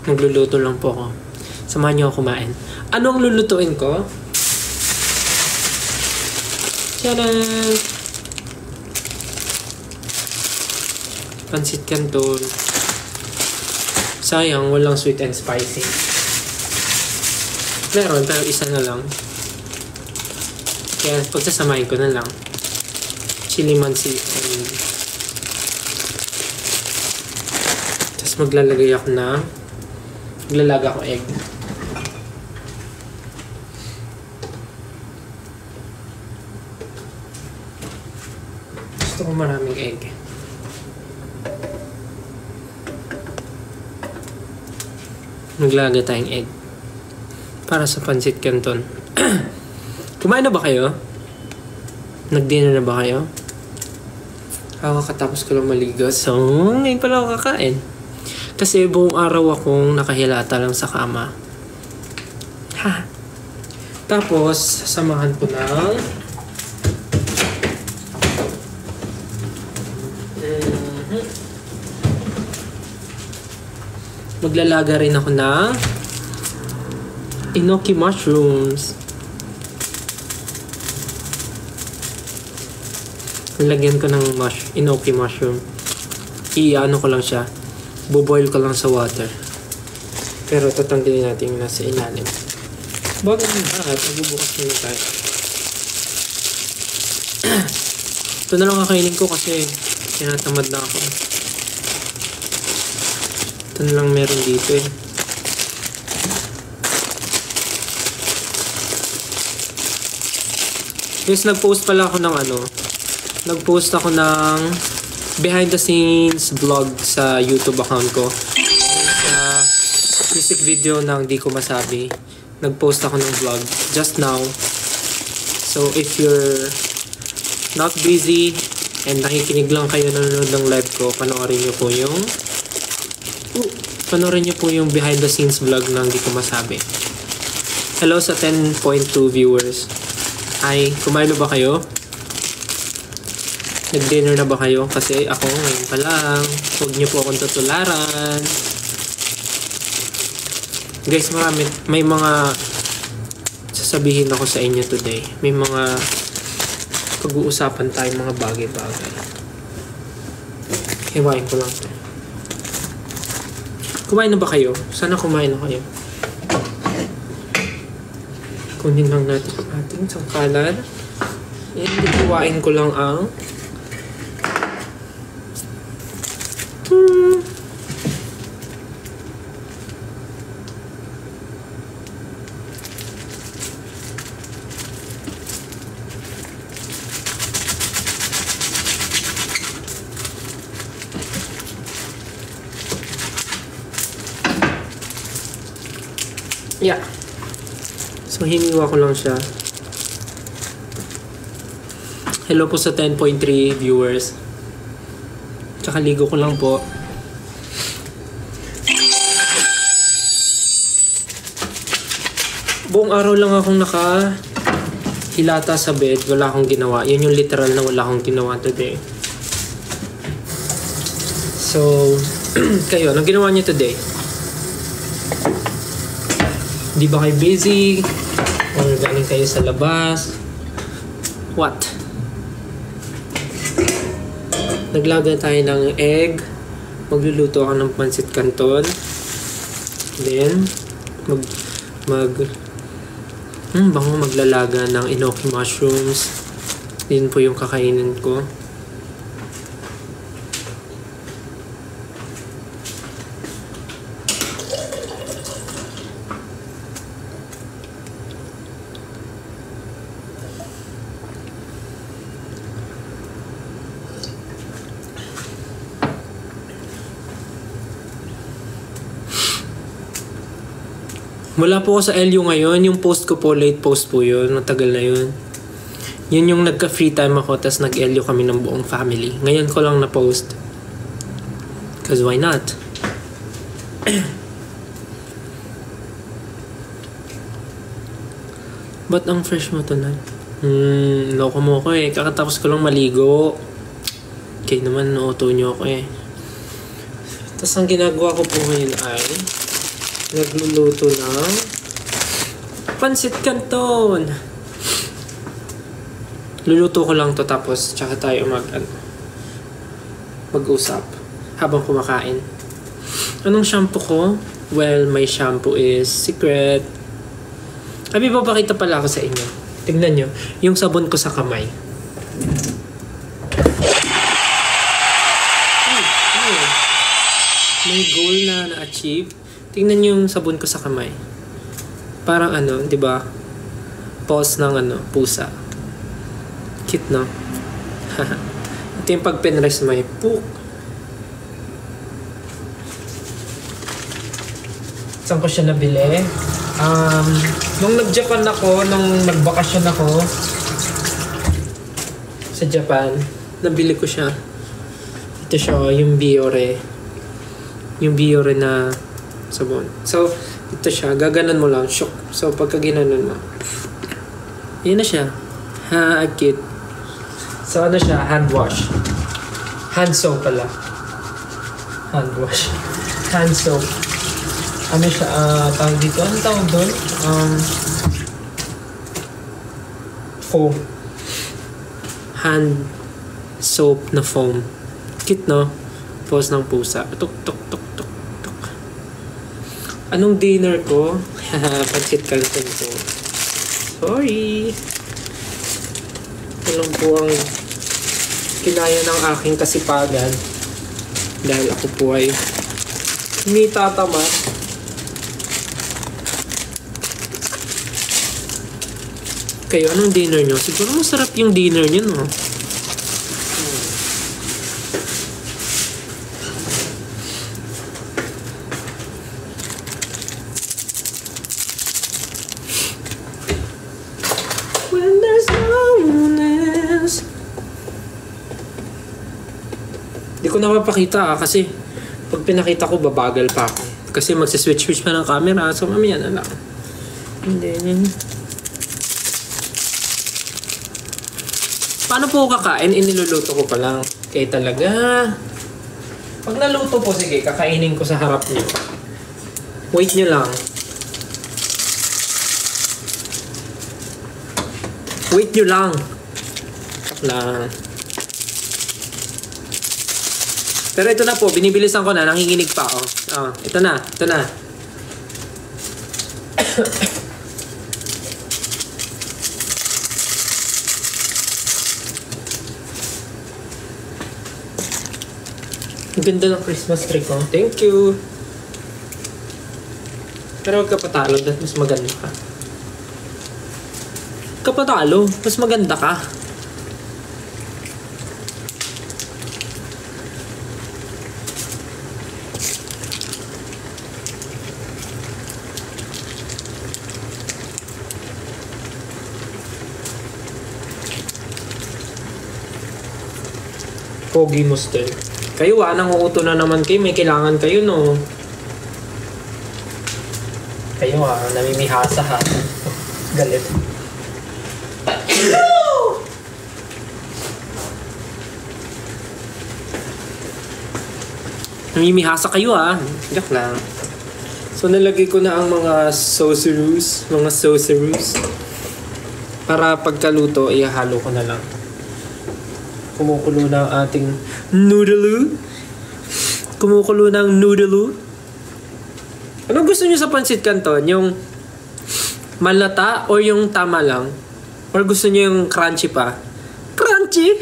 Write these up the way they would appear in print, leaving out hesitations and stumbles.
Magluluto lang po ako. Samahan niyo ako kumain. Ano ang lulutuin ko? Tcharan! Pansit canton. Sayang, walang sweet and spicy. Meron, pero isa na lang. Kaya pagsasamahin ko na lang. Chili mansi and tapos maglalagay ako na maglalaga ako egg. Gusto ko maraming egg. Maglalagay tayong egg para sa pansit canton. Kumain na ba kayo? Nag-dinner na ba kayo? Kakatapos ko lang maligo. So, ngayon pala ako kakain. Kasi buong araw akong nakahilata lang sa kama. Ha! Tapos, samahan ko ng maglalaga rin ako ng enoki mushrooms. Nilagyan ko ng enoki mushroom. I-ano ko lang siya. Buboil ko lang sa water. Pero tatanggalin natin yung nasa ilalim. Bago ng lahat, magbubukas muna tayo. Ito na lang kakainin ko kasi tinatamad na ako. Ito na lang meron dito eh. Guys, nag-post pala ako ng nag-post ako ng behind the scenes vlog sa YouTube account ko. Sa music video ng Di Ko Masabi. Nag-post ako ng vlog just now. So if you're not busy and nakikinig lang kayo nanonood ng live ko, panoorin niyo po yung behind the scenes vlog ng Di Ko Masabi. Hello sa 10.2 viewers. Hi, kumain na ba kayo? Nag-dinner na ba kayo? Kasi ako ngayon pa lang. Huwag niyo po akong tutularan. Guys, may mga sasabihin ako sa inyo today. May mga pag-uusapan tayo mga bagay-bagay. Hiwain ko lang ito. Kumain na ba kayo? Sana kumain na kayo. Kunin lang natin ang ating sangkalan. Hiwain ko lang ang yeah. So, hiniwa ko lang siya. Hello po sa 10.3 viewers. Kakaligo ko lang po. Buong araw lang akong nakahilata sa bed. Wala akong ginawa. Yan yung literal na wala akong ginawa today. So, kayo, anong ginawa niyo today? Di ba kayo busy? Or galing kayo sa labas? What? Naglaga tayo ng egg. Magluluto ako ng pansit canton. Then, maglalaga ng enoki mushrooms. Yun po yung kakainin ko. Wala po ako sa LU ngayon. Yung post ko po, late post po yun. Matagal na yun. Yun yung nagka-free time ako, tas nag-LU kami ng buong family. Ngayon ko lang na-post. Cause why not? Ba't ang fresh mo tonight? Loko mo ko eh. Kakatapos ko lang maligo. Okay naman, nauto nyo ako eh. Tas ang ginagawa ko po ngayon ay Nagluluto ng Pansit Canton. Luluto ko lang to tapos tsaka tayo mag-usap habang kumakain. Anong shampoo ko? Well, my shampoo is Secret. Abi, papakita pala ako sa inyo. Tignan nyo, yung sabon ko sa kamay. May goal na na-achieve. Tingnan nyo yung sabon ko sa kamay. Parang di ba? Paws ng pusa. Cute, no? Ito yung pag pinrest may pook. Saan ko siya nabili? Nung nag-Japan ako, nung nagbakasyon ako sa Japan, nabili ko siya. Ito siya, yung Biore. Yung Biore na sabon. So, ito siya. Gaganon mo lang. Shook. So, pagka ginanon mo, yun na siya. Ha, cute. So, siya? Hand wash. Hand soap pala. Hand wash. Hand soap. Siya? Tawag dito? Ano tawag doon? Foam. Hand soap na foam. Cute, no? Pose ng pusa. Tuk, tuk, tuk, tuk, tuk. Anong dinner ko? Pansit Canton ko. Sorry. Ito lang po ang kinaya ng aking kasipagan. Dahil ako po ay hindi tatamad. Kayo, anong dinner nyo? Siguro masarap yung dinner nyo, no? When there's no one else. Di ko napapakita kasi pag pinakita ko, babagal pa ako. Kasi magsiswitch-switch pa ng camera, so mamaya na lang. And then, paano po kakain? Iniluluto ko pa lang. Kaya talaga. Pag naluto po, sige, kakainin ko sa harap niyo. Wait nyo lang. Wait nyo lang. Stop lang. Pero ito na po, binibilisan ko na, nanginginig pa ako. Ito na, ito na. Ang ganda ng Christmas tree ko. Thank you. Pero huwag ka patalo, dahil mas maganda ka. Kapatalo, mas maganda ka. Pogi mo still. Kayo nangunguto na naman kayo. May kailangan kayo, no? Kayo namimihasa ha. Galit. Namimihasa kayo Joke lang. So nalagay ko na ang mga saucerous. Para pagkaluto, ihalo ko na lang. Kumukulo na ang ating noodle. Anong gusto niyo sa Pansit Canton? Yung malata o yung tama lang? Or gusto niyo yung crunchy pa? Crunchy?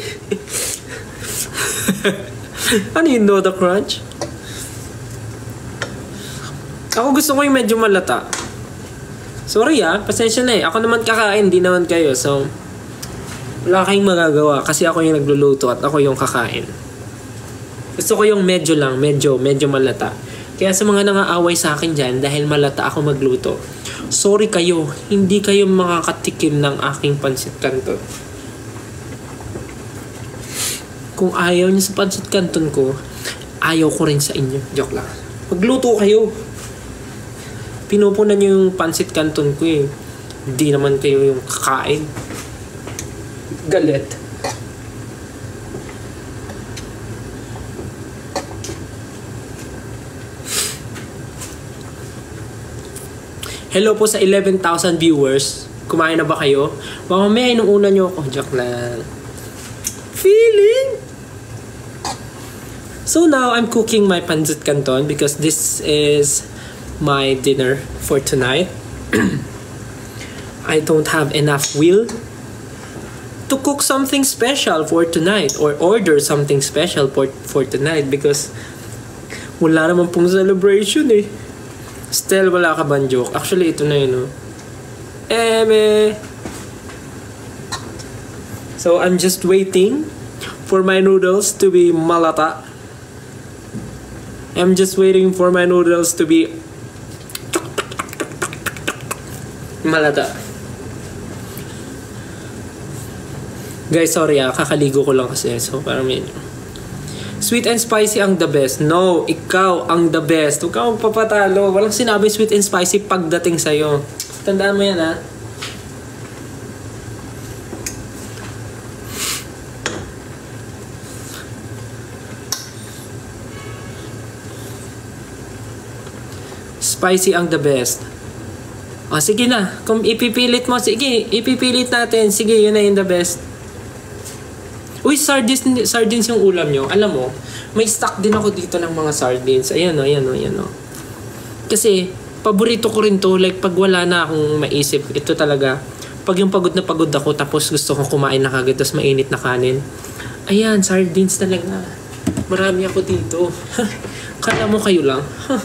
Ano yung Noda Crunch? Ako gusto ko yung medyo malata. Sorry pasensya na Ako naman kakain, di naman kayo. So, wala kayong magagawa kasi ako yung nagluluto at ako yung kakain. Gusto ko yung medyo lang, medyo malata. Kaya sa mga nangaaway sa akin dyan, dahil malata ako magluto, sorry kayo, hindi kayo makakatikim ng aking Pansit Canton. Kung ayaw niyo sa Pansit Canton ko, ayaw ko rin sa inyo. Joke lang. Magluto kayo. Pinupunan niyo yung Pansit Canton ko Hindi naman kayo yung kakain. Galit. Hello po sa 11,000 viewers. Kumain na ba kayo? Mamaya inuuna nyo ako. Joke lang. Feeling! So now, I'm cooking my pancit canton because this is my dinner for tonight. I don't have enough will to cook something special for tonight or order something special for tonight because wala naman pong celebration eh. Still, wala ka bang joke? Actually, ito na yun, no? So, I'm just waiting for my noodles to be malata. I'm just waiting for my noodles to be malata. Guys, sorry kakaligo ko lang kasi. So, parang medyo sweet and spicy ang the best. No, ikaw ang the best. Huwag kang magpapatalo. Walang sinabi sweet and spicy pagdating sa'yo. Tandaan mo yan, ha? Spicy ang the best. O, sige na. Kung ipipilit mo, sige, ipipilit natin. Sige, yun na yung the best. Uy, sardines yung ulam nyo. Alam mo, may stock din ako dito ng mga sardines. Ayan o, ayan o, ayan o. Kasi, paborito ko rin to. Like, pag wala na akong maisip, ito talaga. Pag yung pagod na pagod ako, tapos gusto kong kumain na kagad, tapos mainit na kanin. Ayan, sardines talaga. Marami ako dito. Kala mo kayo lang.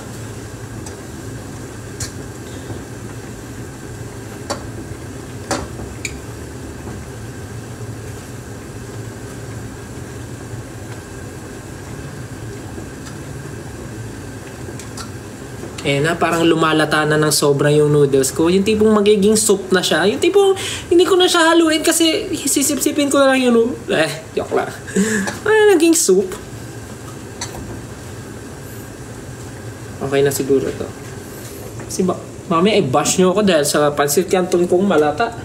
Eh na, parang lumalata na ng sobra yung noodles ko. Yung tipong magiging soup na siya. Yung tipong hindi ko na siya haluin kasi sisip-sipin ko na lang yun. Joke lang. Naging soup. Okay na siguro to. Kasi mami, bash nyo ako dahil sa pancit canton kong malata.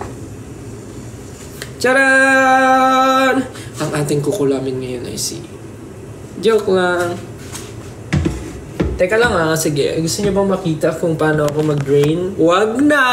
Charan! Ang ating kukulamin ngayon ay si... Joke lang. Teka lang sige. Gusto niyo bang makita kung paano ako mag-drain? Wag na!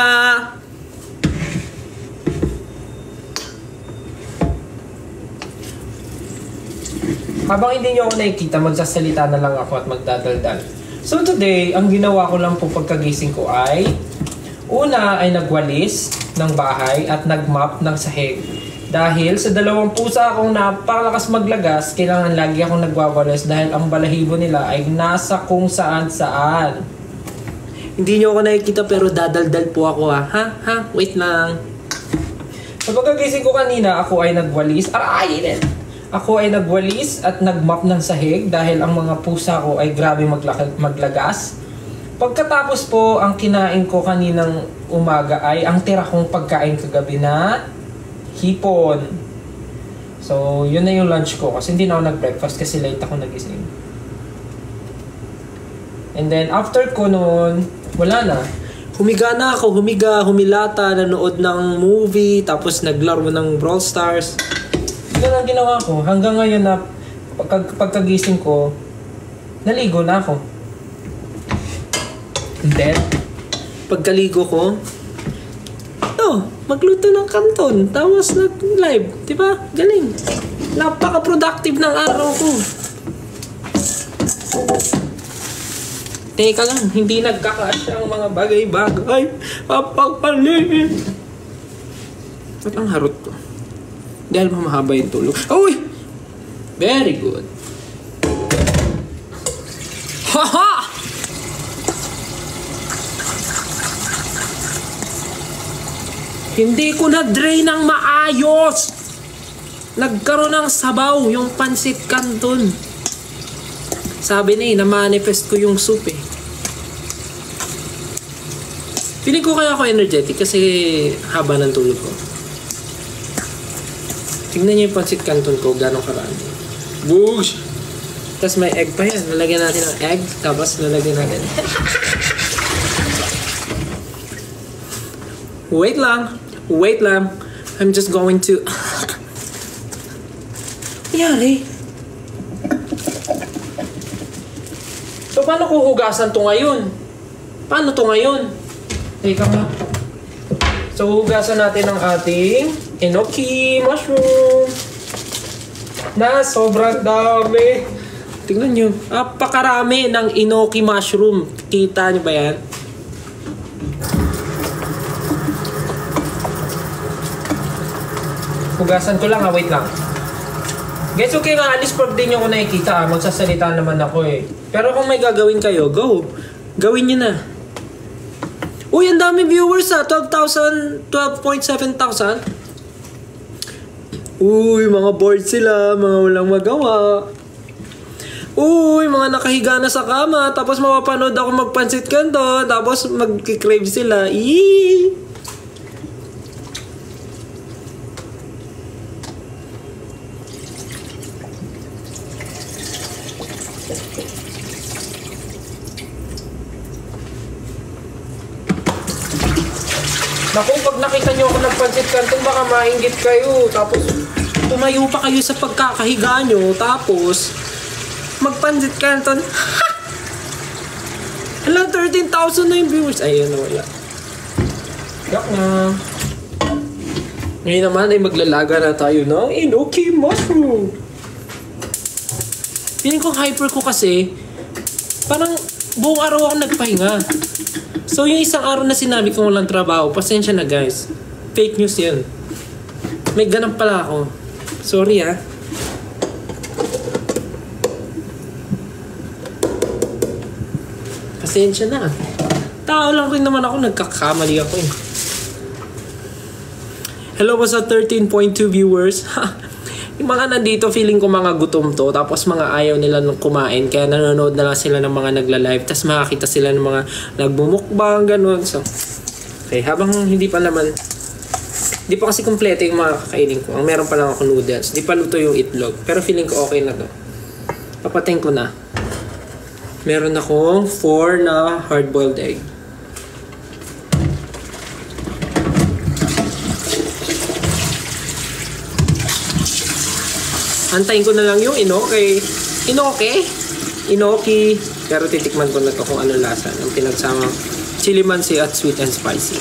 Habang hindi niyo ako nakikita, magsasalita na lang ako at magdadaldal. So today, ang ginawa ko lang po pagkagising ko ay una ay nagwalis ng bahay at nagmap ng sahig. Dahil sa dalawang pusa akong napakalakas maglagas, kailangan lagi akong nagwawalis dahil ang balahibo nila ay nasa kung saan-saan. Hindi nyo ako nakikita pero dadaldal po ako ha? Wait lang. Sa pagkagising ko kanina, ako ay nagwalis. Ako ay nagwalis at nagmap ng sahig dahil ang mga pusa ko ay grabe maglagas. Pagkatapos po, ang kinain ko kaninang umaga ay ang tira kong pagkain kagabi na hipon. So, yun na yung lunch ko kasi hindi na ako nag-breakfast kasi late ako nagising. And then, after ko noon, wala na. Humiga na ako. Humilata, nanood ng movie, tapos naglaro ng Brawl Stars. Yun ang ginawa ko. Hanggang ngayon na pagkagising ko, naligo na ako. And then, pagkaligo ko, magluto ng kanton, tapos nag-live, di ba? Galing. Napaka-productive ng araw ko. Teka lang, hindi nagkakasya ang mga bagay-bagay. Papagpalit. Ba't ang harot ko? Dahil mahaba yung tulog. Uy! Very good. Haha! Hindi ko na-drain ng maayos. Nagkaroon ng sabaw yung pancit canton. Sabi na-manifest ko yung soup eh. Feeling ko kaya ako energetic kasi haba ng tulog ko. Tignan niyo yung pancit canton ko, gano'ng karami. Boosh! Tapos may egg pa yan. Lalagyan natin ng egg, tapos lalagyan natin. Wait lang. I'm just going to... Yari. So, paano ko hugasan to ngayon? Paano to ngayon? Teka nga. So, hugasan natin ang ating enoki mushroom. Na sobrang dami. Tingnan nyo. Napakarami ng enoki mushroom. Kita nyo ba yan? Hugasan ko lang ha. Wait lang. Guys, okay nga. Alis pag di nyo ko nakikita. Magsasalita naman ako eh. Pero kung may gagawin kayo, go. Gawin nyo na. Uy, ang dami viewers ha. 12,000, 12.7,000. Uy, mga bored sila. Mga walang magawa. Uy, mga nakahiga na sa kama. Tapos mapapanood ako magpansit kanto. Tapos mag-crave sila. Eee! Naku, pag nakita nyo ako nagpansit kanton, baka mainggit kayo. Tapos, tumayo pa kayo sa pagkakahiga nyo. Tapos, magpansit kanton. Hala, 13,000 na yung viewers. Ayun, wala. Yak na. Ngayon naman ay maglalaga na tayo ng enoki mushroom. Feeling ko hyper ko kasi, parang buong araw ako nagpahinga. So, yung isang araw na sinabi kong walang trabaho, pasensya na guys. Fake news yun. May ganun pala ako. Sorry ah. Pasensya na. Tao lang rin naman ako, nagkakamali ako eh. Hello, what's up 13.2 viewers? Yung mga nandito, feeling ko mga gutom to. Tapos mga ayaw nila nung kumain. Kaya nanonood na lang sila ng mga nagla-live. Tapos makakita sila ng mga nagbumukbang, ganun. So, okay, habang hindi pa naman, hindi pa kasi kompleto yung mga kakainin ko. Ang meron pa lang ako noodles. Di pa luto yung itlog. Pero feeling ko okay na to. Papating ko na. Meron akong 4 na hard-boiled egg. Antayin ko na lang yung enoki. Enoki. Pero titikman ko na to kung ano lasa. Ang pinagsamang chili mansi at sweet and spicy.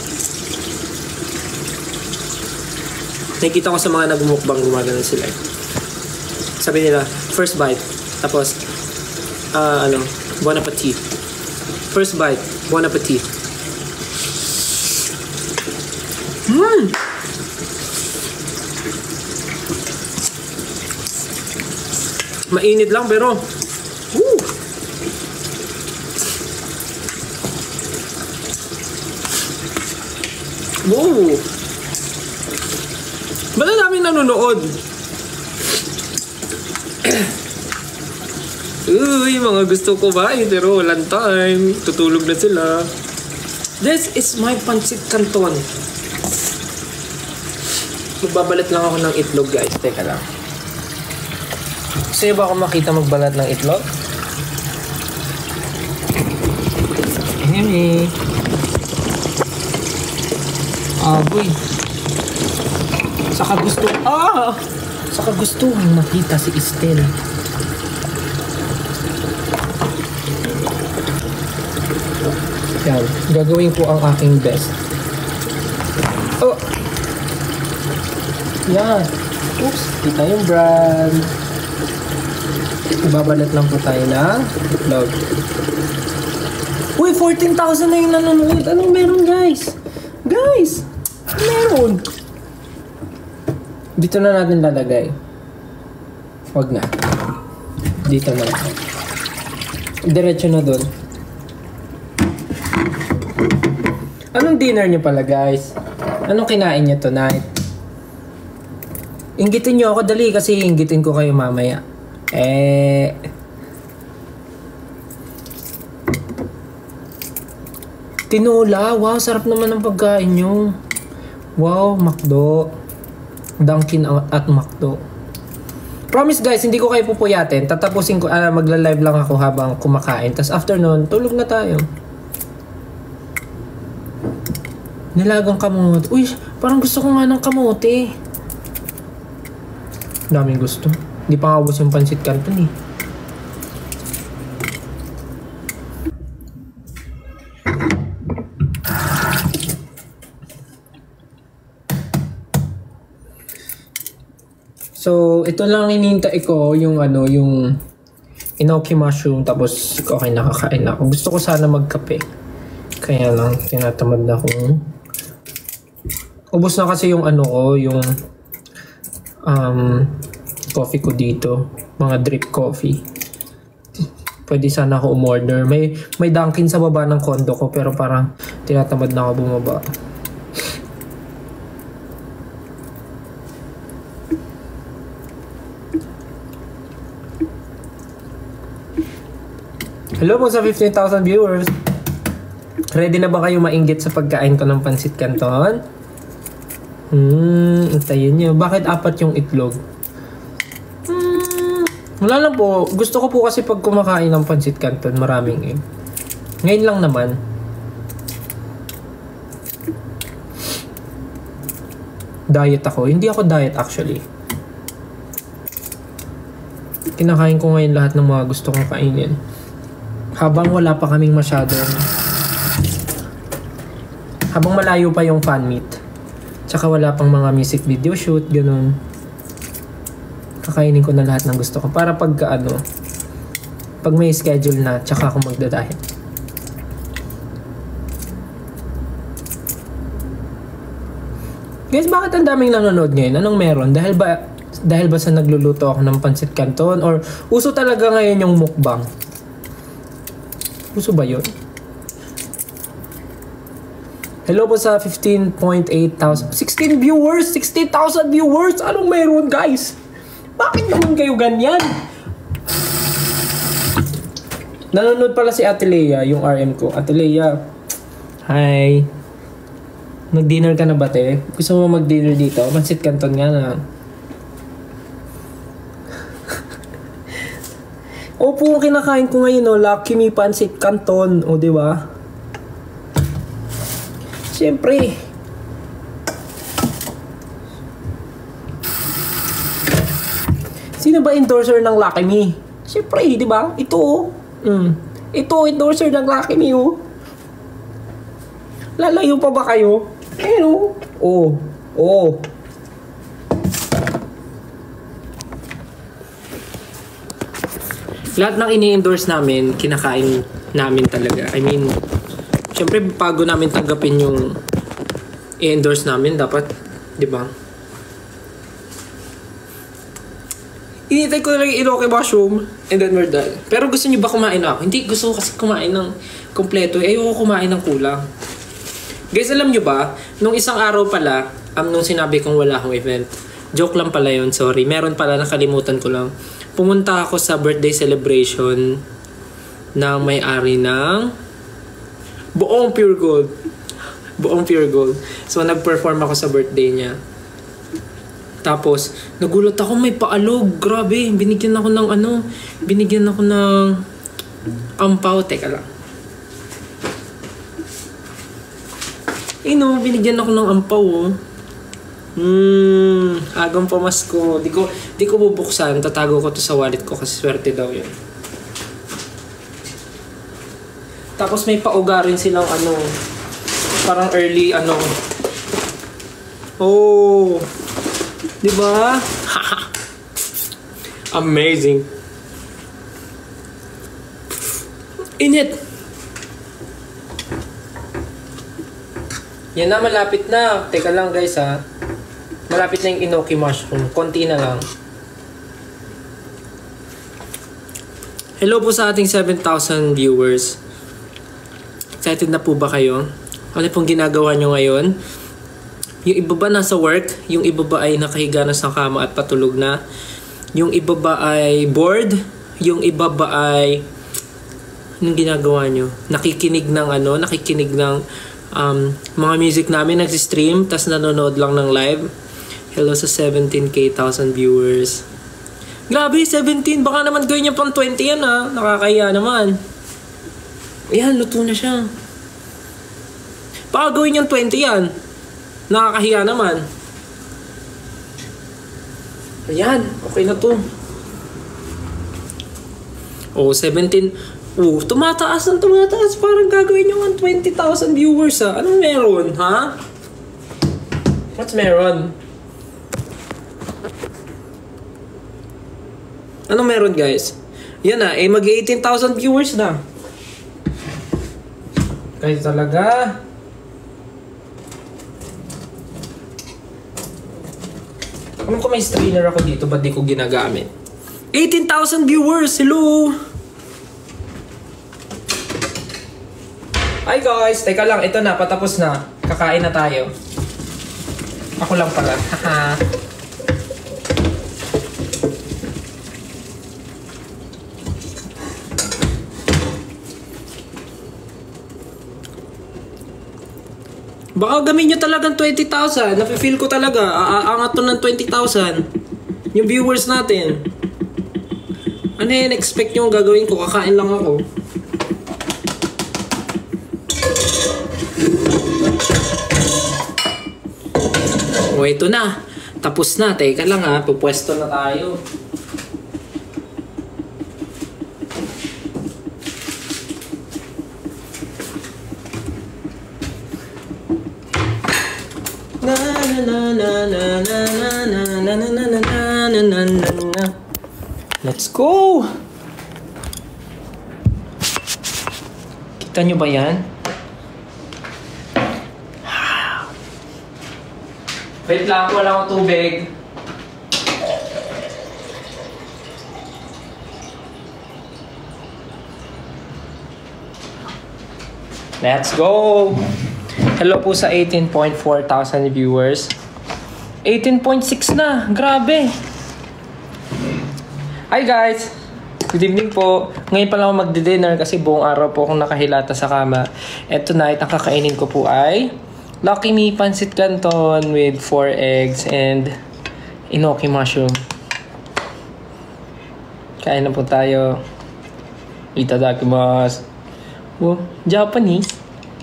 Nakikita ko sa mga nagmumukbang gumagano sila. Sabi nila, first bite. Tapos, bon appetit. First bite, bon appetit. Mainit lang pero woo! Wow! Ba't na namin nanonood? Uy, mga gusto ko ba? Pero walang time. Tutulog na sila. This is my pancit canton. Magbabalat lang ako ng itlog guys. Teka lang. Gusto niyo ba ako makita magbalat ng itlog? Hey. Boy. Saka gusto makita si Estelle. Yan. Gagawin ko ang aking best. Oh! Yan. Oops. Kita yung brand. Ibabalat lang po tayo ng itlog. Uy, 14,000 na yung nanonood. Anong meron, guys? Guys! Meron! Dito na natin lalagay. Huwag na. Dito na lang. Diretso na dun. Anong dinner nyo pala, guys? Anong kinain nyo tonight? Inggitin nyo ako, dali, kasi inggitin ko kayo mamaya. Tinola. Wow, sarap naman ang pagkain nyo. Wow, McDo. Dunkin at McDo. Promise guys, hindi ko kayo pupuyatin. Tatapusin ko, magla-live lang ako habang kumakain. Tapos after nun, tulog na tayo. Nilagang kamote. Uy, parang gusto ko nga ng kamote. Daming gusto. Hindi pa nga ubos yung pancit canton eh. So, ito lang inintay ko, yung ano, yung enoki mushroom, tapos okay, nakakain na ako. Gusto ko sana magkape. Kaya lang, tinatamad na akong... Ubus na kasi yung ano ko, yung coffee ko dito. Mga drip coffee. Pwede sana ako umorder. May Dunkin sa baba ng condo ko, pero parang tinatamad na ako bumaba. Hello po sa 15,000 viewers. Ready na ba kayo mainggit sa pagkain ko ng pansit canton? Antayin nyo. Bakit 4 yung itlog? Wala lang po. Gusto ko po kasi pag kumakain ng pansit canton, maraming egg. Ngayon lang naman. Diet ako. Hindi ako diet actually. Kinakain ko ngayon lahat ng mga gusto kong kainin. Habang wala pa kaming masyadong... Habang malayo pa yung fan meet. Tsaka wala pang mga music video shoot, ganun. Kakainin ko na lahat ng gusto ko. Para pag ano... Pag may schedule na, tsaka ako magdadahit. Guys, bakit ang daming nanonood ngayon? Anong meron? Dahil ba sa nagluluto ako ng pansit canton? Or uso talaga ngayon yung mukbang? Uso ba yun? Hello po sa 15.8 thousand. 16 viewers! 16,000 viewers! Anong meron, guys? Bakit naman kayo ganyan? Nanonood pala si Ate Leia, yung RM ko. Ate Leia, hi. Nag-dinner ka na ba, te? Gusto mo mag-dinner dito? Pansit canton nga na. Opo, kinakain ko ngayon, no? Lucky Me Pansit Canton. O, di ba? Siyempre. Sino ba endorser ng Lucky Me? Siyempre, di ba? Ito, oh. Ito, endorser ng Lucky Me, oh. Lalayo pa ba kayo? Ayun, oh. Oh. Lahat ng ini-endorse namin, kinakain namin talaga. I mean, syempre bago namin tanggapin yung i-endorse namin, dapat, di ba? Initay ko lang yung enoki mushroom, and then we're done. Pero gusto niyo ba kumain ako? Hindi, gusto ko kasi kumain ng kompleto. Ayoko kumain ng kulang. Guys, alam niyo ba, nung isang araw pala, nung sinabi kong wala akong event, joke lang pala yun, sorry. Meron pala, nakalimutan ko lang. Pumunta ako sa birthday celebration na may-ari ng buong Pure Gold. Buong Pure Gold. So, nag-perform ako sa birthday niya. Tapos, nagulat ako, may paalog. Grabe, binigyan ako ng binigyan ako ng ampaw. Teka lang. Binigyan ako ng ampaw, oh. Agang pamasko. Di ko bubuksan. Tatago ko to sa wallet ko kasi swerte daw yun. Tapos may pauga rin silang parang early Oh. Di ba? Amazing. Init. Yan na, malapit na. Teka lang, guys, ha. Malapit na yung enoki mushroom. Konti na lang. Hello po sa ating 7,000 viewers. Excited na po ba kayo? Ano pong ginagawa nyo ngayon? Yung iba ba nasa work? Yung iba ba ay nakahiga na sa kama at patulog na? Yung iba ba ay bored? Yung iba ba ay... Anong ginagawa nyo? Nakikinig ng mga music namin, nag-stream, tas nanonood lang ng live. Hello sa 17,000 viewers. Grabe, 17. Baka naman gawin niya pang 20 yan, ha. Nakakaya naman. Ayan, luto na siya. Baka gawin niyang 20 yan. Nakakahiya naman. Ayan, okay na to. Oh, 17. Oh, tumataas. Parang gagawin niyo ang 20,000 viewers, ha. Anong meron, ha? What's meron? Anong meron guys? Yan na, mag 18,000 viewers na. Guys talaga. Ano kung may strainer ako dito, ba't di ko ginagamit? 18,000 viewers! Hello! Hi guys! Teka lang, ito na, patapos na. Kakain na tayo. Ako lang pala. Haha. Baka gamin nyo talagang 20,000. Nafe-feel ko talaga. Aangat to ng 20,000. Yung viewers natin. Ano yun? Expect nyo gagawin ko? Kakain lang ako. O, ito na. Tapos na. Teka lang ha. Pupwesto na tayo. Let's go! Kita nyo ba yan? Wait lang, wala akong tubig. Let's go! Hello po sa 18.4 thousand viewers. 18.6 na! Grabe! Hi guys! Good evening po. Ngayon pa lang ako magdi-dinner kasi buong araw po akong nakahilata sa kama. And tonight, ang kakainin ko po ay Lucky Me Pancit Canton with 4 eggs and enoki mushroom. Kain na po tayo. Itadakimasu. Oh, Japanese.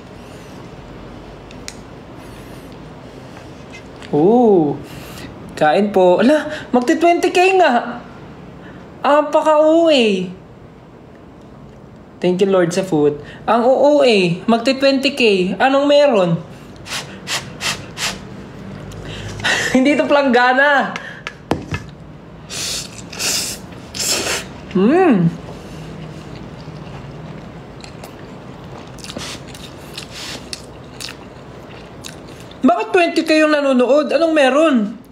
Ooh. Kain po. Ala, magti-20k nga. Paka-uwi. Thank you Lord sa food. Ang uuwi, magti-20k. Anong meron? Hindi ito planggana. Bakit 20k yung nanonood? Anong meron?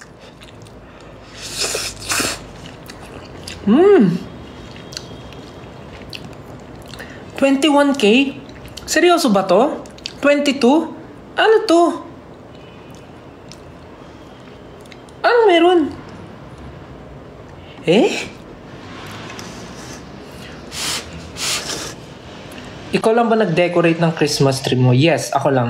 21k? Seryoso ba to? 22? Ano to? Anong meron? Ikaw lang ba nag-decorate ng Christmas tree mo? Yes, ako lang.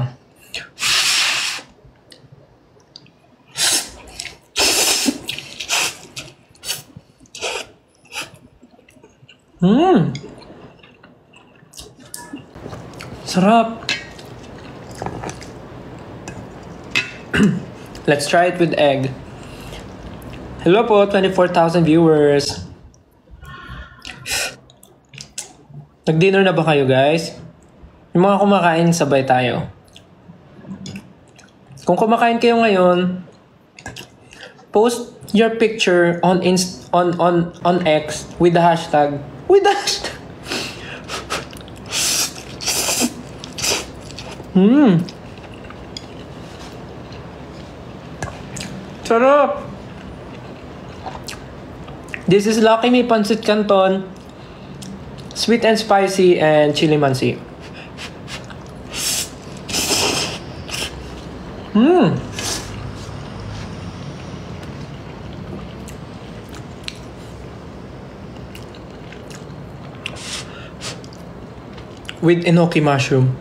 Sarap. Let's try it with egg. Hello po, 24,000 viewers. Nag-dinner na ba kayo guys? Yung mga kumakain, sabay tayo. Kung kumakain kayo ngayon, post your picture on X with the hashtag. Sarap. This is Lucky Me Pancit Canton, sweet and spicy and chili mansi. With enoki mushroom.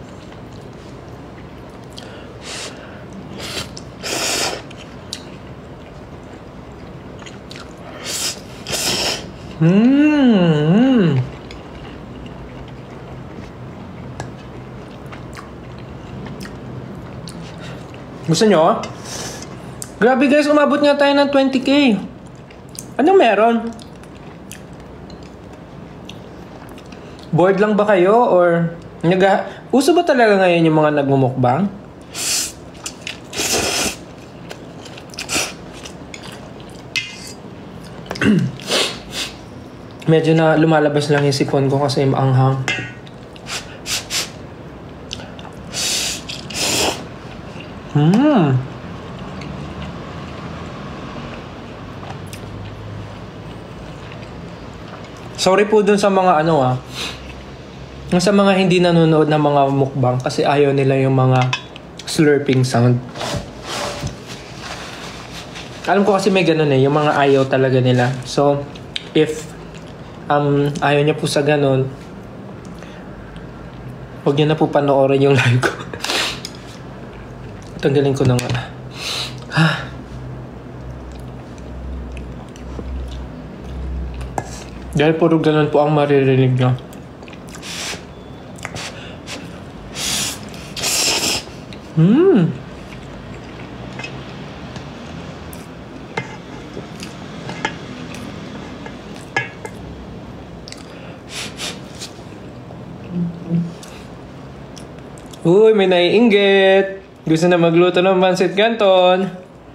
Gusto nyo? Grabe guys, umabot nga tayo ng 20k. Ano meron? Bored lang ba kayo? Or uso ba talaga ngayon yung mga nagmumukbang? Medyo na lumalabas lang yung sipon ko kasi maanghang. Sorry po dun sa mga sa mga hindi nanonood ng mga mukbang kasi ayaw nila yung mga slurping sound. Alam ko kasi may ganun yung mga ayaw talaga nila. So, if ayaw niya po sa ganun, huwag niyo na po panoorin yung live ko. Tanggalin ko na nga. Dahil puro ganun po ang maririnig niyo. Uy, may naiinggit. Gusto na magluto ng pancit canton.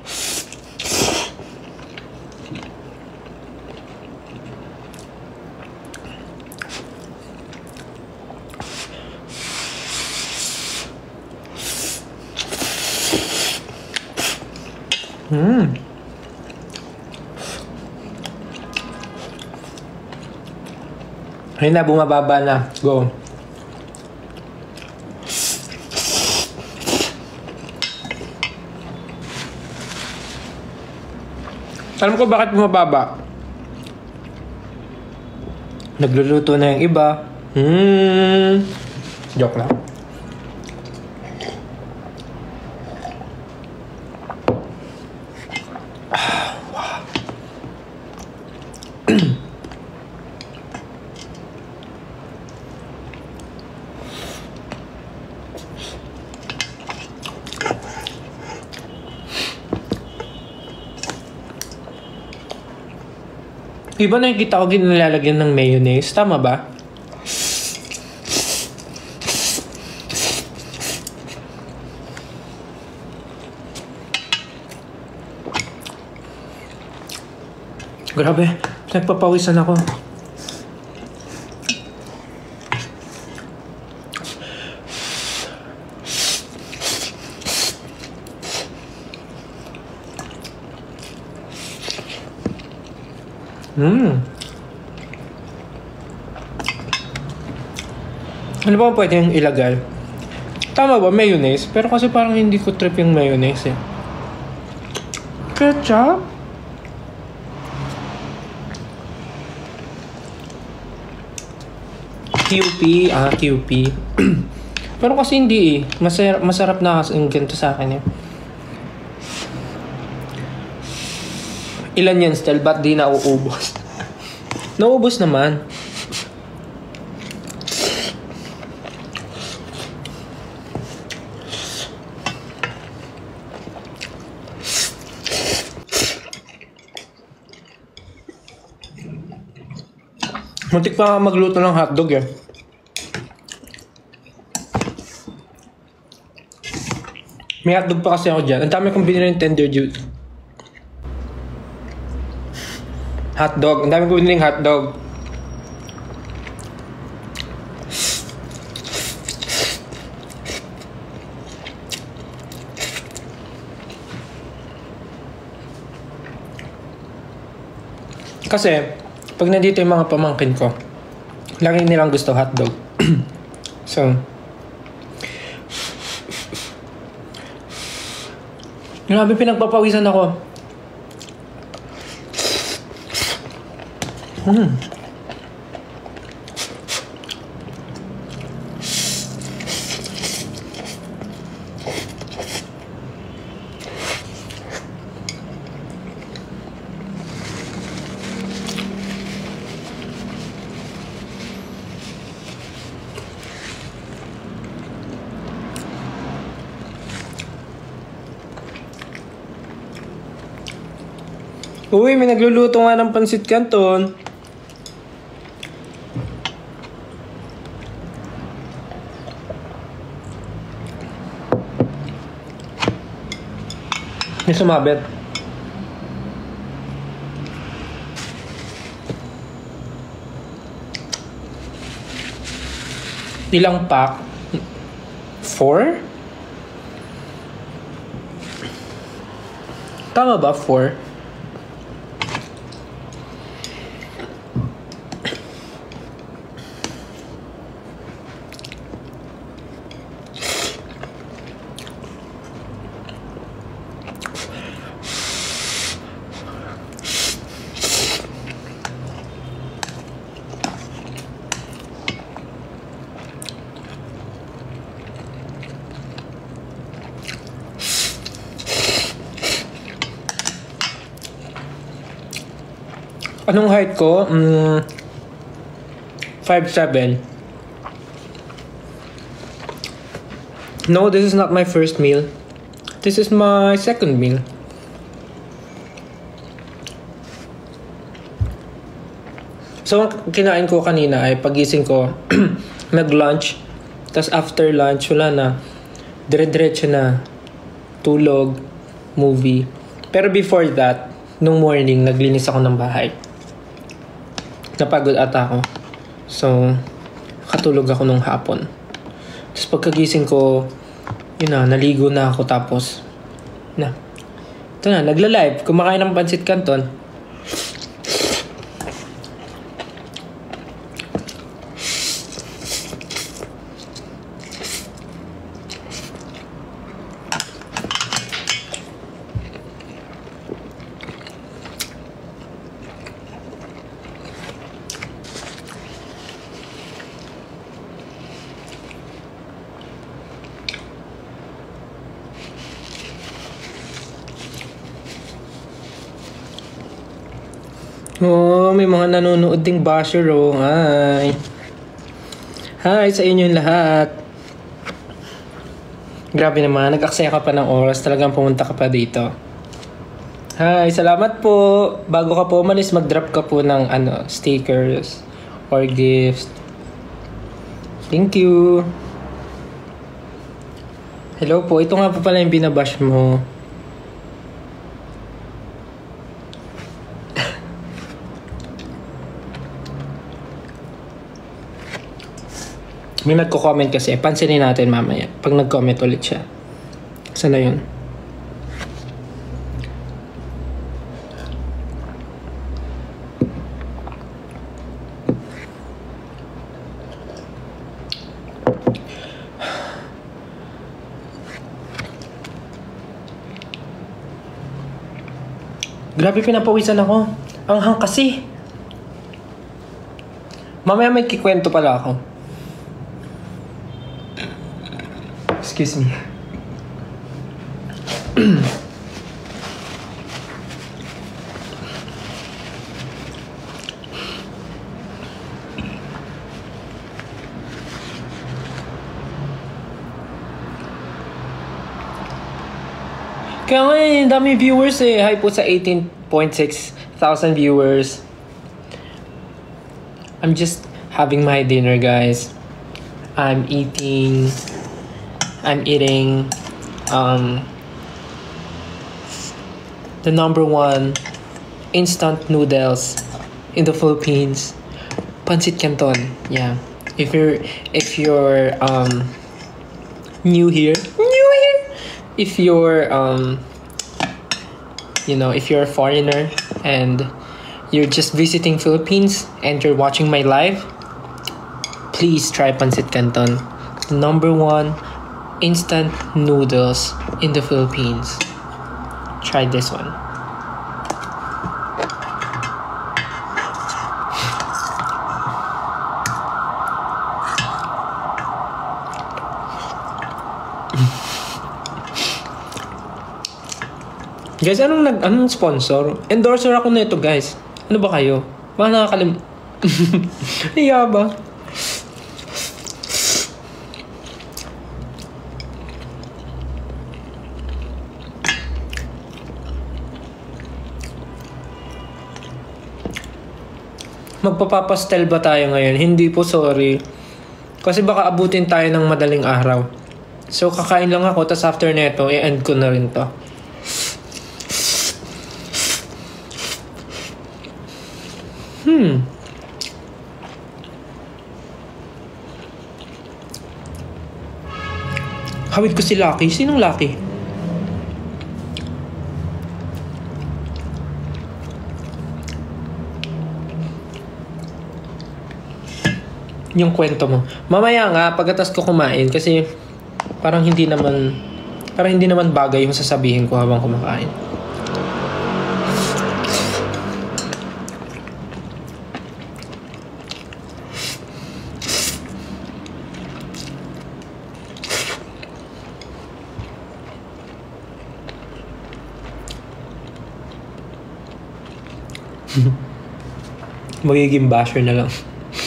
Ayun na, bumababa na. Go. Alam ko bakit bumababa. Nagluluto na yung iba. Joke lang. Iba na yung kita ko ginilalagyan ng mayonnaise. Tama ba? Grabe. Nagpapawisan ako. Ano ba pwedeng ilagay? Tama ba, mayonnaise? Pero kasi parang hindi ko trip yung mayonnaise Ketchup? QP? QP. Pero kasi hindi masarap na kasi yung ganito sa akin Ilan yan still? Ba't di nauubos? Nauubos naman. Muntik pa magluto ng hotdog May hotdog pa kasi ako dyan. Ang dami kong binili ng Tender Juice. Hotdog. Ang dami kong binili ng hotdog. Kasi, pag nandito yung mga pamangkin ko, lagi nilang gusto hotdog. So, grabe pinagpapawisan ako. Uy, may nagluluto nga ng pancit canton. May sumabit. Ilang pack? 4? Tama ba? 4? Anong height ko? 5'7". No, this is not my first meal. This is my second meal. So, ang kinain ko kanina ay pagising ko, nag-lunch. Tapos after lunch, wala na. Dire-diretso na. Tulog, movie. Pero before that, nung morning, naglinis ako ng bahay. Napagod ata ako. So, katulog ako nung hapon. Tapos pagkagising ko, yun na, naligo na ako tapos, ito na, nagla-live. Kumakain ng pancit canton. Oh, may mga nanonood ding basher, oh. Hi. Hi sa inyong lahat. Grabe naman, nag-aksaya ka pa ng oras. Talagang pumunta ka pa dito. Hi, salamat po. Bago ka po umalis, mag-drop ka po ng stickers or gifts. Thank you. Hello po. Ito nga po pala yung binabash mo. May nagko-comment kasi. Pansinin natin mamaya. Pag nag-comment ulit siya. Sana yun? Grabe, pinapawisan ako. Ang hang kasi. Mamaya may kikwento pala ako. Excuse me. Kaya nga dami viewers eh. Hi po sa 18.6 thousand viewers. I'm just having my dinner, guys. I'm eating the number one instant noodles in the Philippines, pancit canton. Yeah, if you're new here, if you're if you're a foreigner and you're just visiting Philippines and you're watching my live, please try pancit canton, the number one instant noodles in the Philippines. Try this one. Guys, anong sponsor? Endorser ako nito, guys. Ano ba kayo? Baka nakakalim... Iya ba? Magpapapastel ba tayo ngayon? Hindi po, sorry. Kasi baka abutin tayo ng madaling araw. So, kakain lang ako, tas after neto, i-end ko na rin to. Hawid ko si Lucky. Sinong Lucky? Yung kwento mo. Mamaya nga, pagkatas ko kumain kasi parang hindi naman bagay yung sasabihin ko habang kumakain. Magiging basher na lang.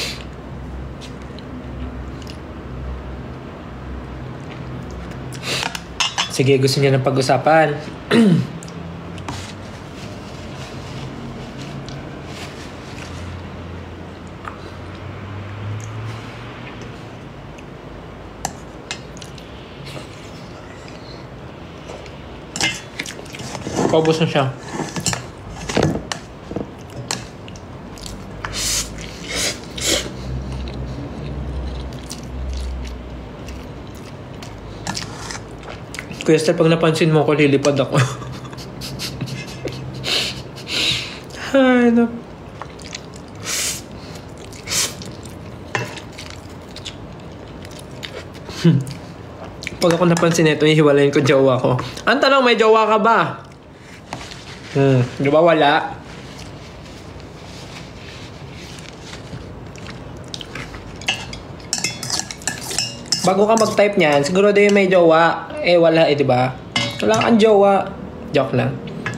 Sige, gusto niya ng pag-usapan. Paubos na siya. Kuya Esther, pag napansin mo ako, lilipad ako. Ay, no. Pag ako napansin ito, hihiwalayin ko jowa ko. Ang tanong, may jowa ka ba? Di ba wala? Bago ka mag-type niyan, siguro din may jowa. Eh, wala eh, di ba? Wala kang jowa. Joke lang.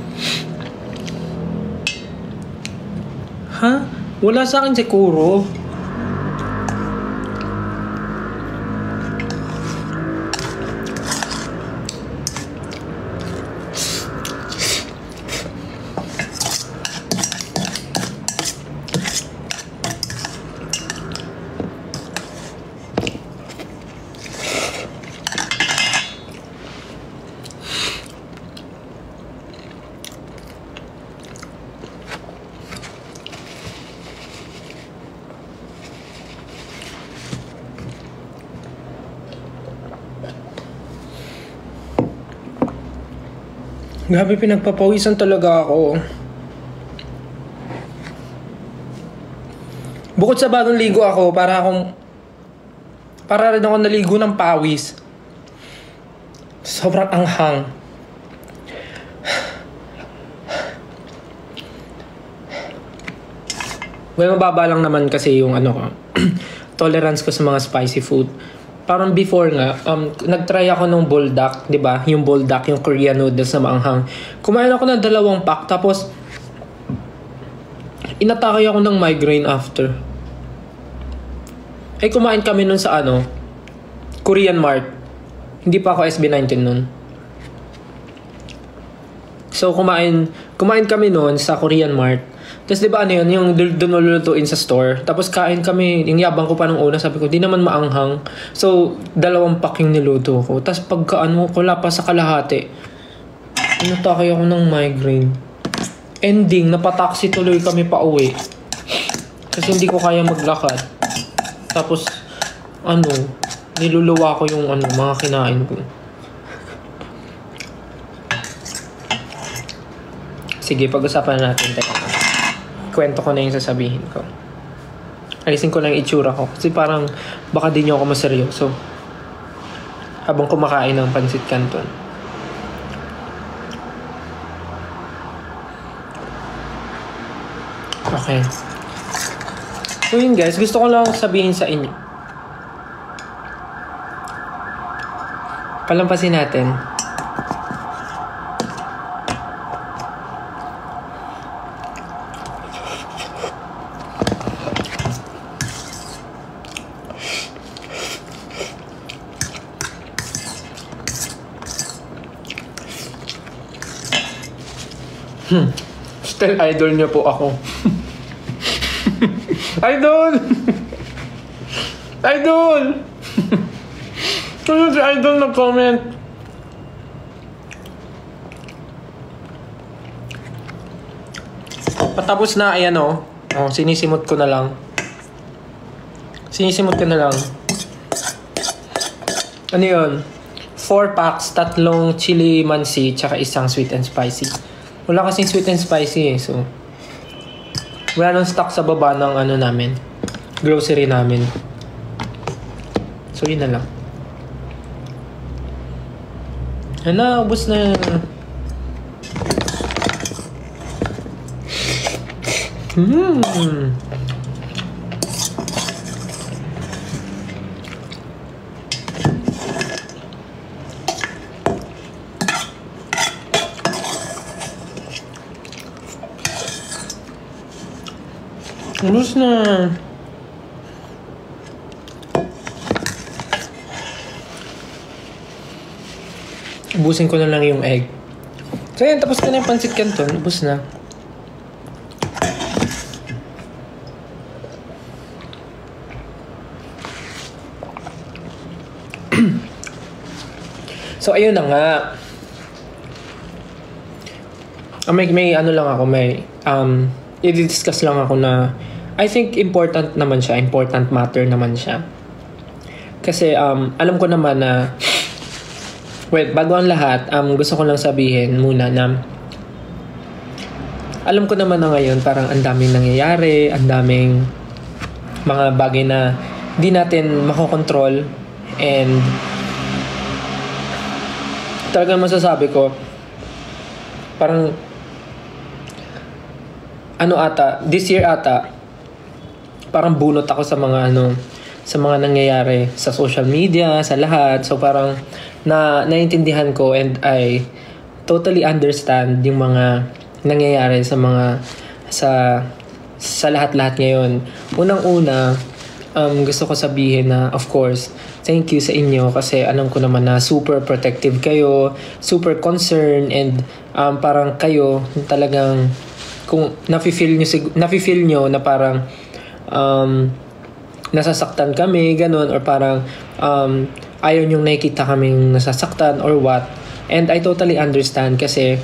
Ha? Wala sa akin siguro. Grabe, pinagpapawisan talaga ako. Bukod sa bagong ligo ako, para rin ako naligo ng pawis. Sobrang anghang. Well, mababa lang naman kasi yung tolerance ko sa mga spicy food. Parang before nga, nag-try ako ng buldak, di ba? Yung buldak, yung Korean noodles na maanghang. Kumain ako ng 2 pack, tapos inatake ako ng migraine after. Eh, kumain kami nun sa Korean Mart. Hindi pa ako SB19 nun. So, kumain kami nun sa Korean Mart. Tapos diba yung doon lulutuin sa store. Tapos kain kami, inyabang ko pa nung una, sabi ko, di naman maanghang. So, 2 pack yung niluto ko. Tapos pagka wala pa sa kalahati, inatake ako ng migraine. Ending, napataksi tuloy kami pa uwi. Kasi hindi ko kaya maglakad. Tapos, niluluwa ko yung mga kinain ko. Sige, pag-usapan natin. Kwento ko na yung sasabihin ko. Alisin ko lang yung itsura ko. Kasi parang baka di nyo ako maseryoso habang kumakain ng pansit canton. Okay. So yun guys, gusto ko lang sabihin sa inyo. Palampasin natin. Still idol niyo po ako. Idol! Idol! Ano si Idol nag-comment? Patapos na, ayan sinisimot ko na lang. Ano yun? 4 packs, 3 chili mansi, tsaka isang sweet and spicy. Wala kasing sweet and spicy so wala nang stock sa baba ng ano namin, grocery namin. So yun na lang. Ubos na. Ubos na. Ubusin ko na lang yung egg. So yan, tapos na yung pancit canton. Ubos na. So ayun na nga. May ano lang ako, i-discuss lang ako na I think important naman siya, important matter naman siya. Kasi alam ko naman na bago ang lahat, gusto ko lang sabihin muna na alam ko naman na ngayon parang ang daming nangyayari, ang daming mga bagay na di natin makokontrol, and talagang masasabi ko parang this year parang bunot ako sa mga sa mga nangyayari sa social media, sa lahat. So parang naiintindihan ko, and I totally understand yung mga nangyayari sa lahat-lahat ngayon. Unang-una, gusto ko sabihin na of course, thank you sa inyo kasi alam ko naman na super protective kayo, super concerned, and parang kayo talagang kung nafi-feel nyo na parang nasasaktan kami, ganun, or parang ayaw nyong nakikita kaming nasasaktan or what. And I totally understand kasi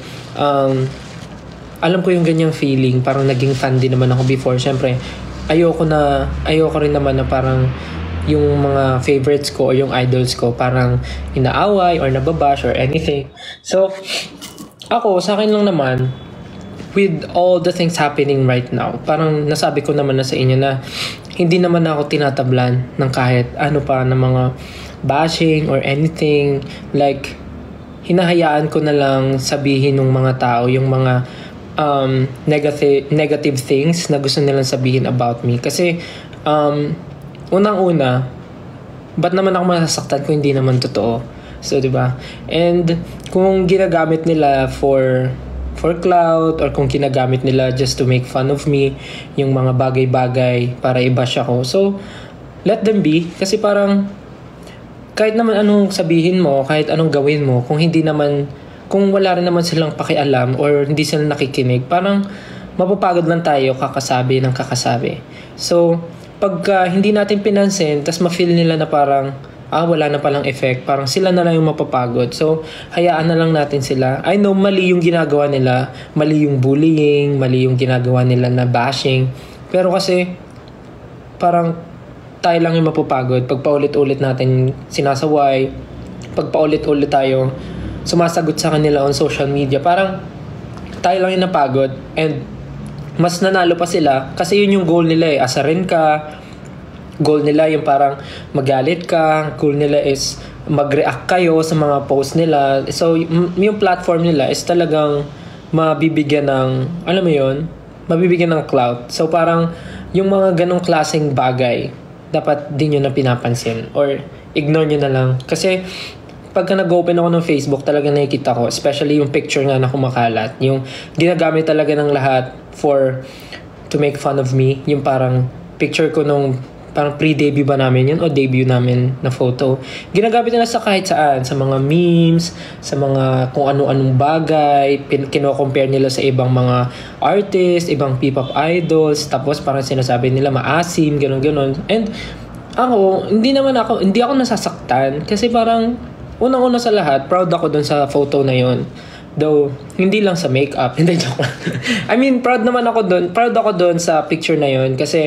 alam ko yung ganyang feeling. Parang naging fan din naman ako before. Siyempre, ayoko rin naman na parang yung mga favorites ko o yung idols ko parang inaaway or nababash or anything. So, ako, sa akin lang naman, with all the things happening right now, parang nasabi ko naman na sa inyo na hindi naman ako tinatablan ng kahit ano pa ng mga bashing or anything. Like, hinahayaan ko na lang sabihin ng mga tao yung mga negative things na gusto nilang sabihin about me. Kasi, unang-una, ba't naman ako masasaktan kung hindi naman totoo? So, diba? And, kung ginagamit nila for clout, or kung ginagamit nila just to make fun of me, yung mga bagay-bagay para i-bash ako. So, let them be. Kasi parang, kahit naman anong sabihin mo, kahit anong gawin mo, kung wala rin naman silang pakialam or hindi sila nakikinig, parang mapapagod lang tayo kakasabi ng kakasabi. So, pagka hindi natin pinansin, tas ma-feel nila na parang, wala na palang effect, parang sila na lang yung mapapagod. So, hayaan na lang natin sila. I know, mali yung ginagawa nila, mali yung bullying, mali yung ginagawa nila na bashing. Pero kasi, parang tayo lang yung mapapagod. Pag paulit-ulit natin sinasaway, pag paulit-ulit tayo sumasagot sa kanila on social media, parang tayo lang yung napagod, and mas nanalo pa sila kasi yun yung goal nila asarin ka. Goal nila yung parang magalit ka. Goal nila is mag-react kayo sa mga post nila. So, yung platform nila is talagang mabibigyan ng, alam mo yun, mabibigyan ng clout. So, parang yung mga ganong klaseng bagay, dapat din nyo na pinapansin or ignore nyo na lang. Kasi, pagka nag-open ako ng Facebook, talaga nakikita ko, especially yung picture nga na kumakalat, yung ginagamit talaga ng lahat to make fun of me, yung parang picture ko nung parang pre-debut ba namin yun o debut namin na photo. Ginagamit nila sa kahit saan, sa mga memes, sa mga kung ano-anong bagay, kino-compare nila sa ibang mga artists, ibang P-pop idols, tapos parang sinasabi nila maasim, gano'n-gano'n. And ako, hindi ako nasasaktan kasi parang unang-una sa lahat, proud ako dun sa photo na yun. Though, hindi lang sa makeup. Hindi, joke lang. I mean, proud ako dun sa picture na yun kasi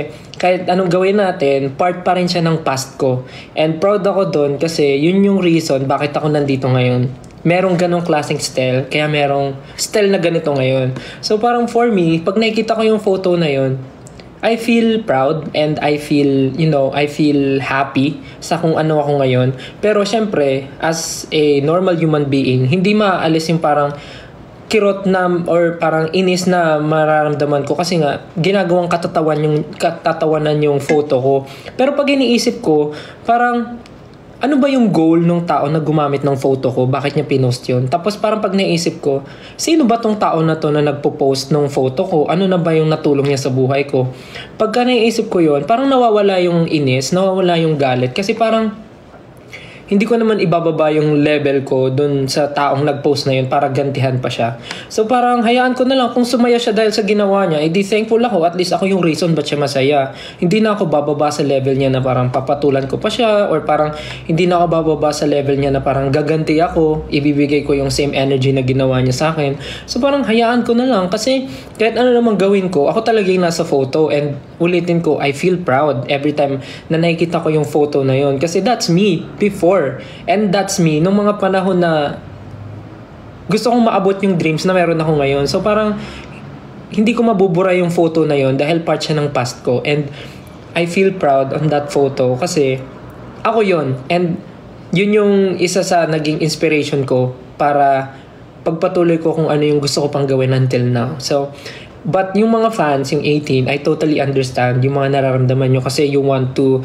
kahit anong gawin natin, part pa rin siya ng past ko. And proud ako doon kasi yun yung reason bakit ako nandito ngayon. Merong ganong klaseng style, kaya merong style na ganito ngayon. So parang for me, pag nakikita ko yung photo na yun, I feel proud and I feel happy sa kung ano ako ngayon. Pero syempre, as a normal human being, hindi maaalis yung parang kirot na or parang inis na mararamdaman ko kasi nga ginagawang katatawanan yung photo ko. Pero pag iniisip ko, parang ano ba yung goal ng tao na gumamit ng photo ko? Bakit niya pinost yun? Tapos parang pag naisip ko, sino ba tong tao na to na nagpo-post ng photo ko? Ano na ba yung natulong niya sa buhay ko? Pagka naisip ko yun, parang nawawala yung inis, nawawala yung galit. Kasi parang hindi ko naman ibababa yung level ko dun sa taong nag-post na yun para gantihan pa siya. So parang hayaan ko na lang kung sumaya siya dahil sa ginawa niya, edi thankful ako, at least ako yung reason ba't siya masaya. Hindi na ako bababa sa level niya na parang papatulan ko pa siya, or parang hindi na ako bababa sa level niya na parang gaganti ako, ibibigay ko yung same energy na ginawa niya sa akin. So parang hayaan ko na lang kasi kahit ano namang gawin ko, ako talaga yung nasa photo, and ulitin ko, I feel proud every time na nakikita ko yung photo na yun kasi that's me before. And that's me nung mga panahon na gusto kong maabot yung dreams na meron ako ngayon. So parang hindi ko mabubura yung photo na yun dahil part siya ng past ko, and I feel proud on that photo kasi ako yun, and yun yung isa sa naging inspiration ko para pagpatuloy ko kung ano yung gusto ko pang gawin until now. So but yung mga fans, yung 18, I totally understand yung mga nararamdaman nyo kasi you want to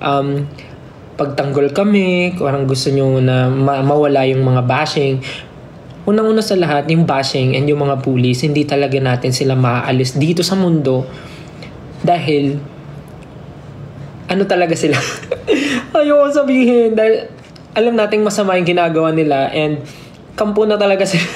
pagtanggol kami, parang gusto nyo na mawala yung mga bashing. Unang-una sa lahat, yung bashing and yung mga bullies, hindi talaga natin sila maaalis dito sa mundo dahil ano talaga sila. Ayoko sabihin dahil alam nating masama yung ginagawa nila and kampo na talaga sila.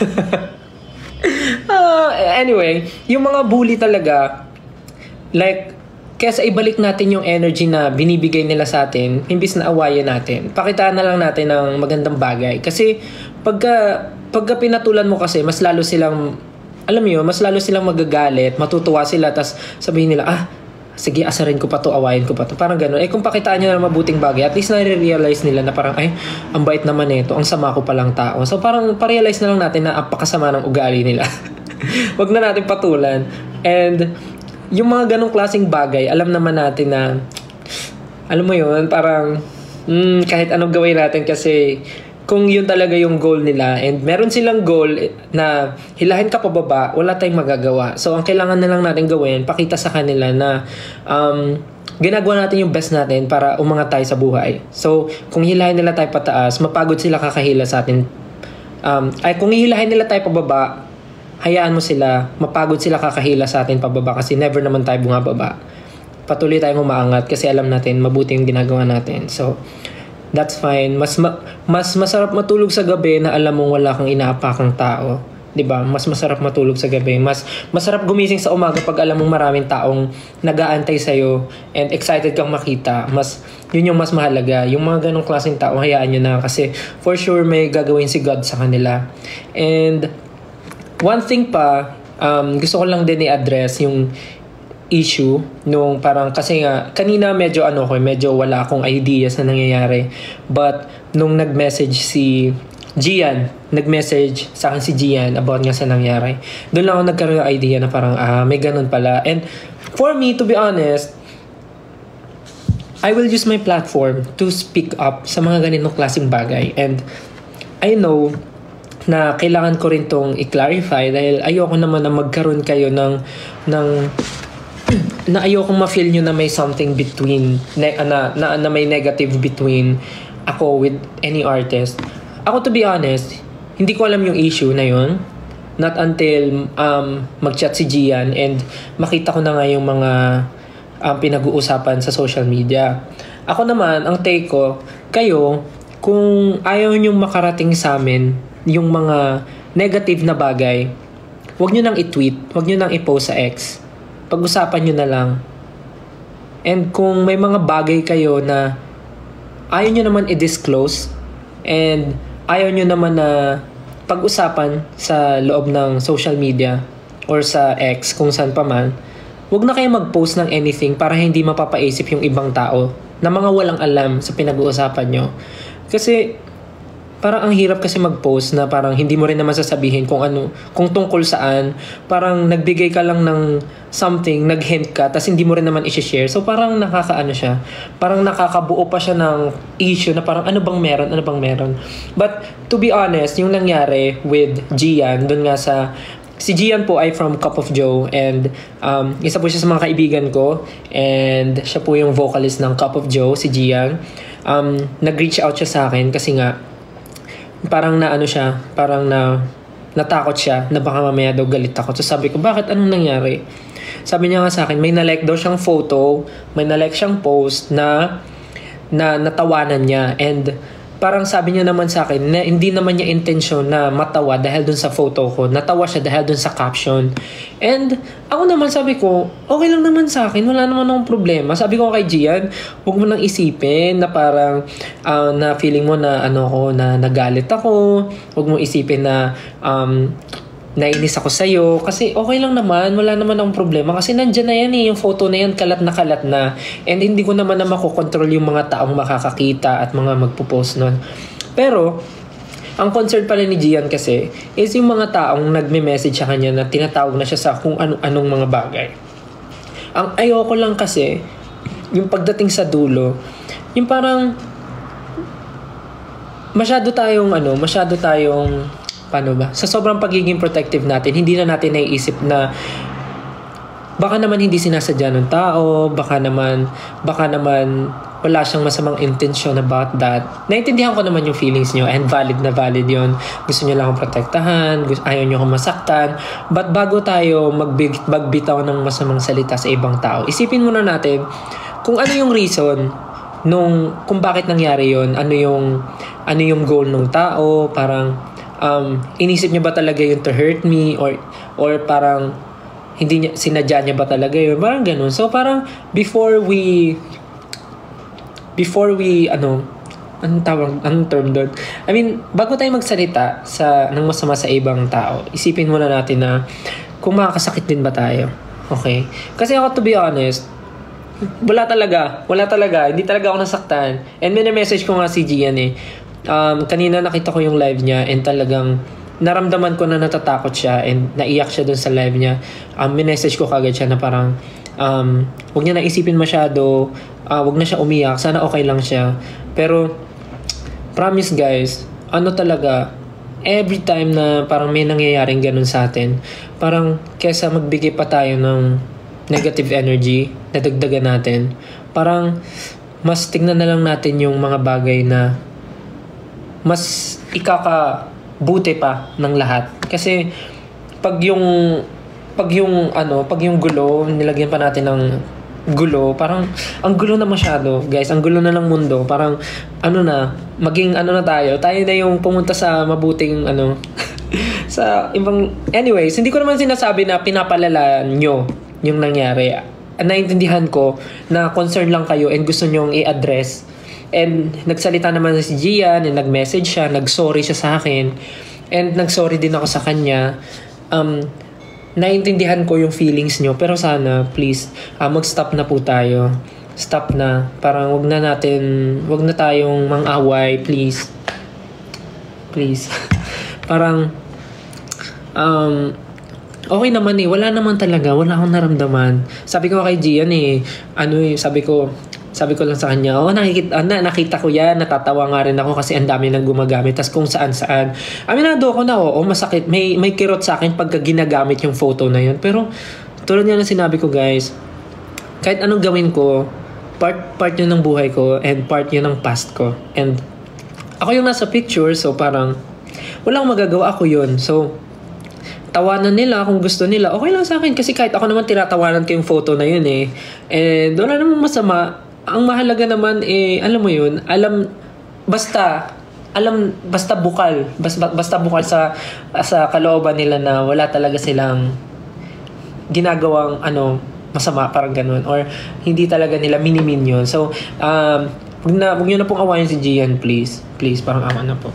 Anyway, yung mga bully talaga, like, kesa ibalik natin yung energy na binibigay nila sa atin, imbis na awayan natin. Pakitaan na lang natin ng magandang bagay. Kasi pagka pinatulan mo kasi, mas lalo silang, alam mo yun, mas lalo silang magagalit, matutuwa sila, tas sabihin nila, sige, asarin ko pa to, awayin ko pa to. Parang gano'n. Kung pakitaan nyo na mabuting bagay, at least nare-realize nila na parang, ang bait naman nito, ang sama ko palang tao. So parang pa-realize na lang natin na ang pakasama ng ugali nila. Wag na natin patulan. And yung mga ganong klaseng bagay, alam naman natin na, alam mo yun, parang kahit anong gawin natin kasi kung yun talaga yung goal nila and meron silang goal na hilahin ka pababa, wala tayong magagawa. So ang kailangan na lang natin gawin, pakita sa kanila na ginagawa natin yung best natin para umangat tayo sa buhay. So kung hilahin nila tayo pataas, mapagod sila kakahila sa atin. Kung hilahin nila tayo pababa, hayaan mo sila, mapagod sila kakahila sa atin pababa kasi never naman tayo bumababa. Patuloy tayong umaangat kasi alam natin mabuti yung ginagawa natin. So that's fine. Mas masarap matulog sa gabi na alam mong wala kang inaapakang tao. 'Di ba? Mas masarap matulog sa gabi. Mas masarap gumising sa umaga pag alam mong maraming taong nag-aantay sa iyo and excited kang makita. Yun yung mas mahalaga. Yung mga ganong klaseng tao, hayaan nyo na kasi for sure may gagawin si God sa kanila. And one thing pa, gusto ko lang din i-address yung issue nung parang kasi nga kanina medyo wala akong idea sa nangyayari, but nung nag-message sa akin si Gian about nga sa nangyari, doon lang ako nagkaroon ng idea na parang may ganun pala. And for me, to be honest, I will use my platform to speak up sa mga ganitong klaseng bagay, and I know na kailangan ko rin tong i-clarify dahil ayoko naman na magkaroon kayo ng na ayoko ma-feel nyo na may something between na may negative between ako with any artist. Ako, to be honest, hindi ko alam yung issue na yun, not until mag-chat si Gian and makita ko na nga yung mga pinag-uusapan sa social media. Ako naman, ang take ko, kayo, kung ayaw nyong makarating sa amin yung mga negative na bagay, huwag nyo nang i-tweet, huwag nyo nang i-post sa X. Pag-usapan nyo na lang. And kung may mga bagay kayo na ayaw nyo naman i-disclose and ayaw nyo naman na pag-usapan sa loob ng social media or sa X, kung saan pa man, wag na kayo mag-post ng anything para hindi mapapaisip yung ibang tao na mga walang alam sa pinag-uusapan nyo. Kasi parang ang hirap kasi mag-post na parang hindi mo rin naman sasabihin kung ano, kung tungkol saan. Parang nagbigay ka lang ng something, nag-hint ka, tapos hindi mo rin naman i-share. So parang nakakaano siya. Parang nakakabuo pa siya ng issue na parang ano bang meron. But to be honest, yung nangyari with Gian, dun nga sa... Si Gian po ay from Cup of Joe and isa po siya sa mga kaibigan ko and siya po yung vocalist ng Cup of Joe, si Gian. Nag-reach out siya sa akin kasi nga parang naano siya, parang natakot siya na baka mamaya daw galit ako. So sabi ko, bakit? Anong nangyari? Sabi niya nga sa akin, may na-like daw siyang photo, may na-like siyang post na natawanan niya. And parang sabi niya naman sa akin na hindi naman niya intensyon na matawa dahil dun sa photo ko. Natawa siya dahil dun sa caption. And ako naman sabi ko, okay lang naman sa akin. Wala naman akong problema. Sabi ko kay Gian, huwag mo nang isipin na parang na feeling mo na na nagalit ako. Huwag mo isipin na nainis ako sa'yo. Kasi okay lang naman. Wala naman akong problema. Kasi nandyan na yan yung photo na yan, kalat na. And hindi ko naman na makokontrol yung mga taong makakakita at mga magpo-post nun. Pero, ang concern pala ni Gian kasi is yung mga taong nagme-message sa kanya na tinatawag na siya sa kung anong mga bagay. Ang ayoko lang kasi, yung pagdating sa dulo, yung parang masyado tayong paano ba? Sa sobrang pagiging protective natin, hindi na natin naiisip na baka naman hindi sinasadya ng tao, baka naman wala siyang masamang intention about that. Naintindihan ko naman yung feelings nyo and valid na valid yon. Gusto nyo lang akong protektahan, ayaw nyo akong masaktan. But bago tayo magbitaw ng masamang salita sa ibang tao, isipin muna natin kung ano yung reason kung bakit nangyari yon, ano yung goal ng tao, parang inisip niya ba talaga yun to hurt me or parang hindi niya sinadya niya ba talaga yun, parang ganun. So parang before we anong term doon? I mean, bago tayo magsalita ng masama sa ibang tao, isipin muna natin na kung makakasakit din ba tayo. Okay? Kasi ako, to be honest, wala talaga, hindi talaga ako nasaktan. And may message ko nga si Gian kanina nakita ko yung live niya and talagang naramdaman ko na natatakot siya and naiyak siya dun sa live niya. Minessage ko kagad siya na parang huwag niya naisipin masyado, huwag na siya umiyak, sana okay lang siya. Pero promise guys, talaga, every time na parang may nangyayaring ganun sa atin, parang kesa magbigay pa tayo ng negative energy na dagdagan natin, parang mas tignan na lang natin yung mga bagay na mas ikakabuti pa ng lahat. Kasi pag yung gulo, nilagyan pa natin ng gulo, parang ang gulo na masyado, guys. Ang gulo na ng mundo. Parang maging na tayo na yung pumunta sa mabuting sa ibang, anyways, hindi ko naman sinasabi na pinapalala nyo yung nangyari. Naintindihan ko na concern lang kayo and gusto nyong i-address. And nagsalita naman si Gian and nag-message siya, nag-sorry siya sa akin and nag-sorry din ako sa kanya. Naintindihan ko yung feelings nyo, pero sana please mag-stop na po tayo. Stop na. Parang wag na tayong mang-away, please. Parang okay naman wala naman talaga, wala akong naramdaman. Sabi ko kay Gian sabi ko lang sa kanya, nakita ko yan, natatawa nga rin ako kasi ang dami nang gumagamit. Tas kung saan-saan. Aminado ako na, masakit. May kirot sa akin pagka ginagamit yung photo na yun. Pero, tulad nga na sinabi ko guys, kahit anong gawin ko, part yun ng buhay ko and part yun ng past ko. And, ako yung nasa picture, so parang, walang magagawa, ako yun. So, tawanan nila kung gusto nila, okay lang sa akin. Kasi kahit ako naman tinatawanan ko yung photo na yun And, wala namang masama. Ang mahalaga naman alam mo yun, basta bukal sa kalooban nila na wala talaga silang ginagawang masama, parang ganun, or hindi talaga nila minimin yun. So wag nyo na pong awayin si Gian, please, parang awa na po.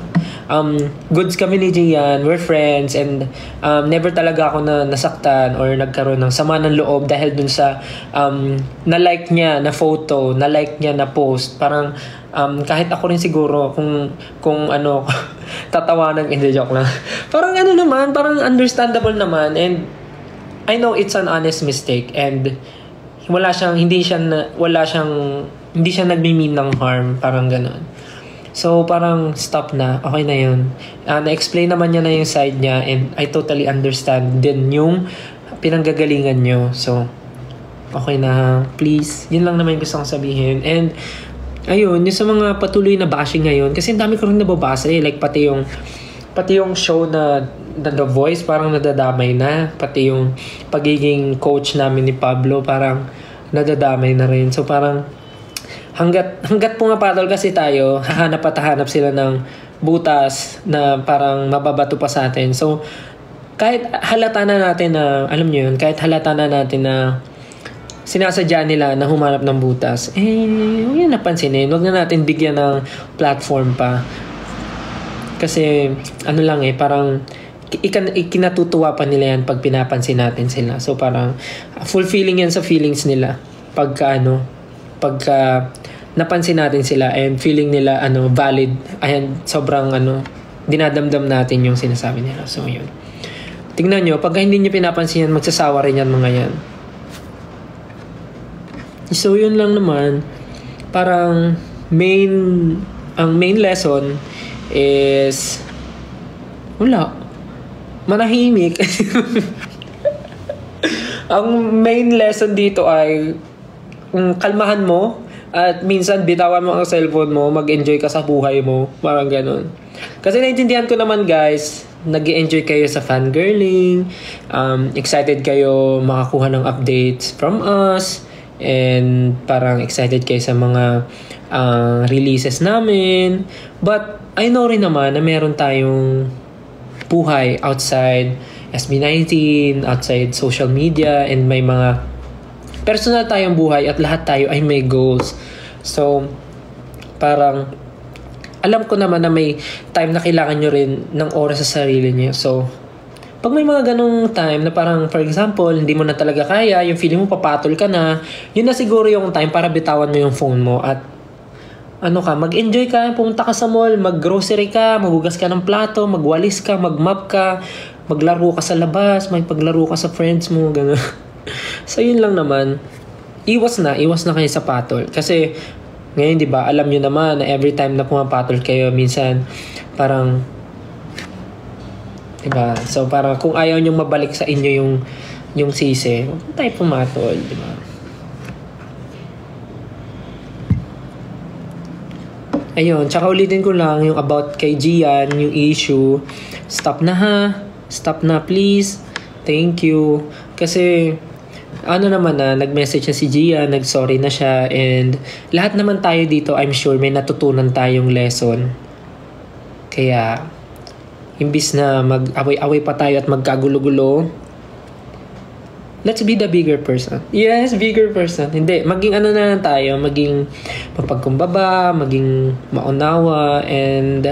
goods kami ni Gian, we're friends, and never talaga ako na nasaktan or nagkaroon ng sama ng loob dahil dun sa na-like niya na photo, na-like niya na post. Parang kahit ako rin siguro kung ano tatawanan, hindi, joke lang. Parang ano naman, parang understandable naman, and I know it's an honest mistake, and hindi siya nagmi-mean ng harm, parang gano'n. So parang stop na, okay na yun. Na-explain naman niya na yung side niya, and I totally understand din yung pinanggagalingan niyo. So okay na, please. Yun lang naman yung gusto kong sabihin. And ayun, yung sa mga patuloy na bashing ngayon, kasi ang dami ko rin nababasa like pati yung show na The Voice, parang nadadamay na. Pati yung pagiging coach namin ni Pablo, parang nadadamay na rin. So parang hanggat pumapatol kasi tayo, hahanap sila ng butas na parang mababato pa sa atin. So kahit halata na natin na, alam niyo yun, kahit halata na natin na sinasadya nila na humanap ng butas, huwag yan napansinin. Huwag na natin bigyan ng platform pa. Kasi ano lang parang ikinatutuwa pa nila yan pag pinapansin natin sila. So parang fulfilling yan sa feelings nila pagka napansin natin sila and feeling nila valid, ayan, sobrang dinadamdam natin yung sinasabi nila. So yun, tingnan nyo, pag hindi nyo pinapansin yan, magsasawa rin yan mga yan. So yun lang naman, parang ang main lesson is manahimik. Ang main lesson dito ay kalmahan mo, at minsan bitawan mo ang cellphone mo, mag-enjoy ka sa buhay mo, parang ganun. Kasi naintindihan ko naman guys, nag-enjoy kayo sa fangirling, excited kayo makakuha ng updates from us, and parang excited kayo sa mga releases namin. But I know rin naman na meron tayong buhay outside SB19, outside social media, and may mga personal tayong buhay, at lahat tayo ay may goals. So parang alam ko naman na may time na kailangan nyo rin ng oras sa sarili nyo. So pag may mga ganong time na parang, for example, hindi mo na talaga kaya, yung feeling mo papatol ka na, yun na siguro yung time para bitawan mo yung phone mo at mag-enjoy ka, pumunta ka sa mall, mag-grocery ka, maghugas ka ng plato, magwalis ka, mag-map ka, maglaro ka sa labas, may paglaro ka sa friends mo, gano'n. So yun lang naman. Iwas na kayo sa patol. Kasi ngayon, di ba, alam nyo naman na every time na pumapatol kayo, minsan parang, di ba? So parang kung ayaw nyo mabalik sa inyo yung sisi, huwag tayo pumatol, di ba? Ayun, tsaka ulitin ko lang yung about kay Gian, yung issue. Stop na ha. Stop na please. Thank you. Kasi naman nag-message na si Gian, nag-sorry na siya, and lahat naman tayo dito, I'm sure may natutunan tayong lesson. Kaya imbis na mag-away-away pa tayo at magkagulo-gulo, let's be the bigger person. Yes, bigger person. Hindi, maging na lang tayo, maging mapagkumbaba, maging maunawa, and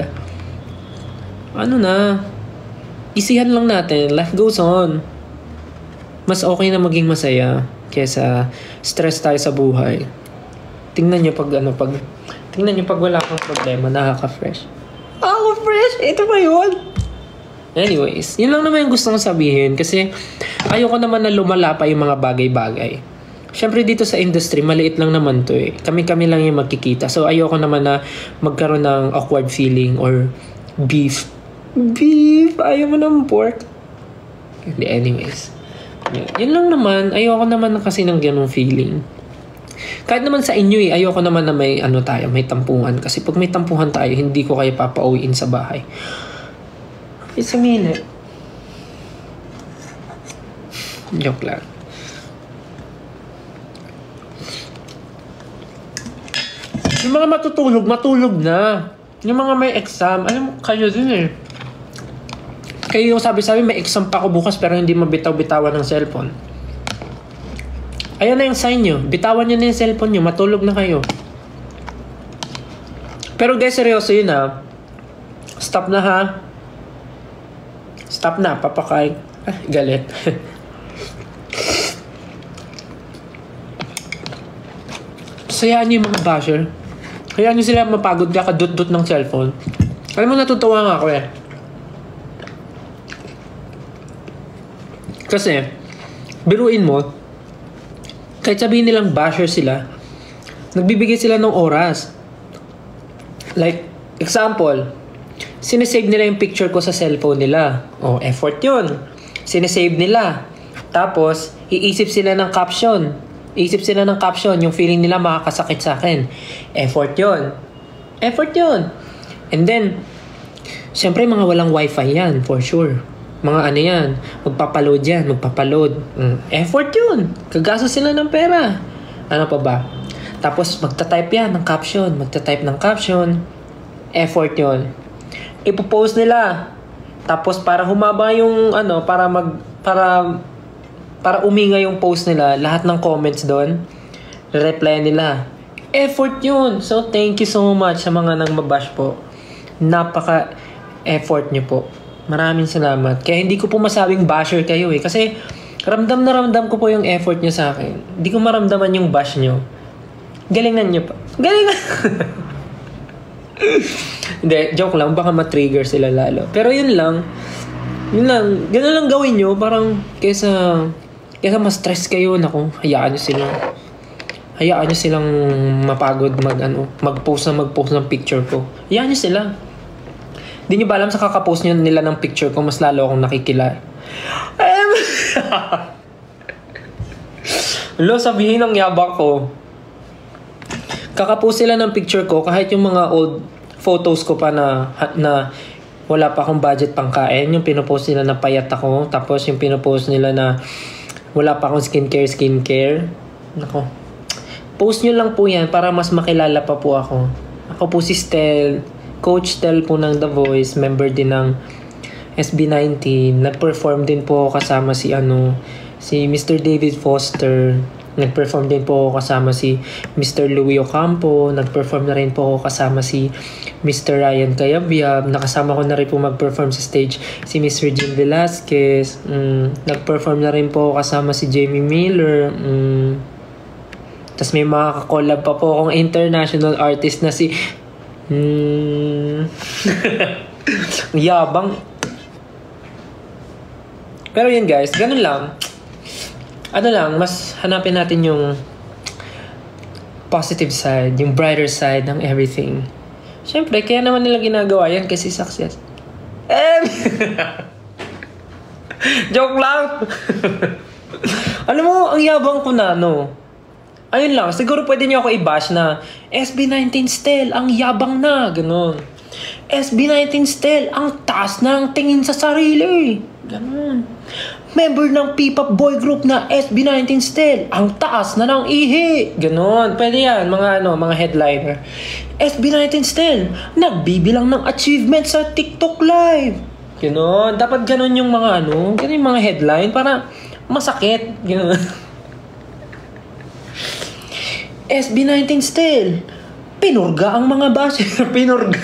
isihan lang natin. Life goes on. Mas okay na maging masaya kaysa stress tayo sa buhay. Tingnan nyo pag wala kang problema, nakaka-fresh. Fresh? Ito ba yun? Anyways, yun lang naman yung gusto kong sabihin, kasi ayoko naman na lumala pa yung mga bagay-bagay. Siyempre dito sa industry, maliit lang naman to Kami-kami lang yung magkikita. So ayoko naman na magkaroon ng awkward feeling or beef. Beef? Ayaw mo ng pork? Anyways. Yun lang naman. Ayoko naman kasi ng ganong feeling. Kahit naman sa inyo ayoko naman na may may tampuhan. Kasi pag may tampuhan tayo, hindi ko kayo papauwiin sa bahay. It's a minute. Joke lang. Yung mga matulog na. Yung mga may exam, alam mo, kayo din Kayo yung sabi-sabi, may exam pa ako bukas pero hindi mabitaw-bitawan ng cellphone. Ayan na yung sign nyo. Bitawan nyo na yung cellphone nyo. Matulog na kayo. Pero guys, seryoso yun Stop na ha. Stop na, papakain. Galit. Sayaan niyo yung mga basher. Hayaan niyo sila mapagod kakadut-dut ng cellphone. Alam mo, natutuwa nga ako eh. Kasi, biruin mo, kahit sabihin nilang basher sila, nagbibigay sila ng oras. Like, example, sinesave nila yung picture ko sa cellphone nila. O, effort yun. Sinesave nila. Tapos, iisip sila ng caption. Yung feeling nila makakasakit sa akin. Effort yun. And then, syempre mga walang wifi yan, for sure. Mga ano yan, magpapaload. Effort yun. Kagasa sila ng pera. Ano pa ba? Tapos magta-type yan ng caption. Effort yun. Ipopost nila. Tapos para humaba yung ano, para uminga yung post nila, lahat ng comments doon, reply nila. Effort yun. So thank you so much sa mga nang mabash po. Napaka-effort nyo po. Maraming salamat. Kaya hindi ko po masabing basher kayo eh. Kasi ramdam na ramdam ko po yung effort nyo sa akin. Hindi ko maramdaman yung bash nyo. Galingan nyo pa. Galingan! Hindi, joke lang. Baka ma-trigger sila lalo. Pero yun lang. Ganun lang gawin nyo. Parang kesa ma-stress kayo. Naku, hayaan nyo silang mapagod mag-post ng picture ko. Hayaan nyo sila. Di nyo ba alam sa kakapost nila ng picture ko, mas lalo akong nakikilala. Sabihin ng yabang ko. Kakapost sila ng picture ko, kahit yung mga old photos ko pa na wala pa akong budget pang kain. Yung pinopost nila na payat ako. Tapos yung pinopost nila na wala pa akong skincare. Nako. Post nyo lang po yan para mas makilala pa po ako. Ako po si Stel. Coach Tel po ng The Voice, member din ng SB19. Nag-perform din po kasama si Mr. David Foster. Nag-perform din po kasama si Mr. Louie Ocampo. Nag-perform na rin po kasama si Mr. Ryan Cayabyab. Nakasama ko na rin po mag-perform sa stage si Miss Regine Velasquez. Nag-perform na rin po kasama si Jamie Miller. Tapos may mga kakolab pa po akong international artist na si yabang. Pero yun guys, ganun lang. Mas hanapin natin yung positive side, yung brighter side ng everything. Siyempre, kaya naman nila ginagawa yan kasi success. Joke lang. Alam mo, ang yabang ko na, ayun lang, siguro pwede niyo ako i-bash na SB19 Stel, ang yabang na, ganun. SB19 Stel, ang taas na ang tingin sa sarili. Ganun. Member ng P-pop boy group na SB19 Stel, ang taas na ng ihi. Ganun. Pwede yan, mga headliner. SB19 Stel, nagbibilang ng achievement sa TikTok live. Ganun. Dapat ganun yung ganun yung mga headline para masakit. Ganun. SB19 Stel, pinurga ang mga basher. Pinurga.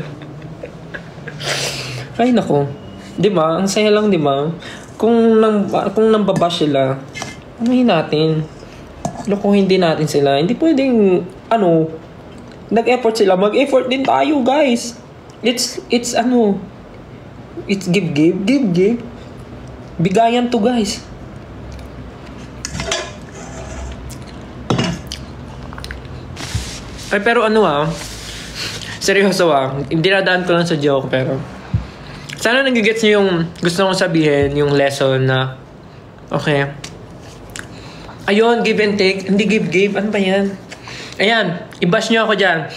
Ay nako. Diba? Ang saya lang, diba? Kung nambabash sila, anuhin natin. Lokohin din natin sila. Hindi pwedeng, nag-effort sila. Mag-effort din tayo, guys. It's give. Bigayan to, guys. Ay, pero seryoso dinadaan ko lang sa joke, pero sana nagigets nyo yung gusto kong sabihin, yung lesson na okay, ayun, give and take, hindi give, ano ba yan? Ayan, i-bash nyo ako dyan.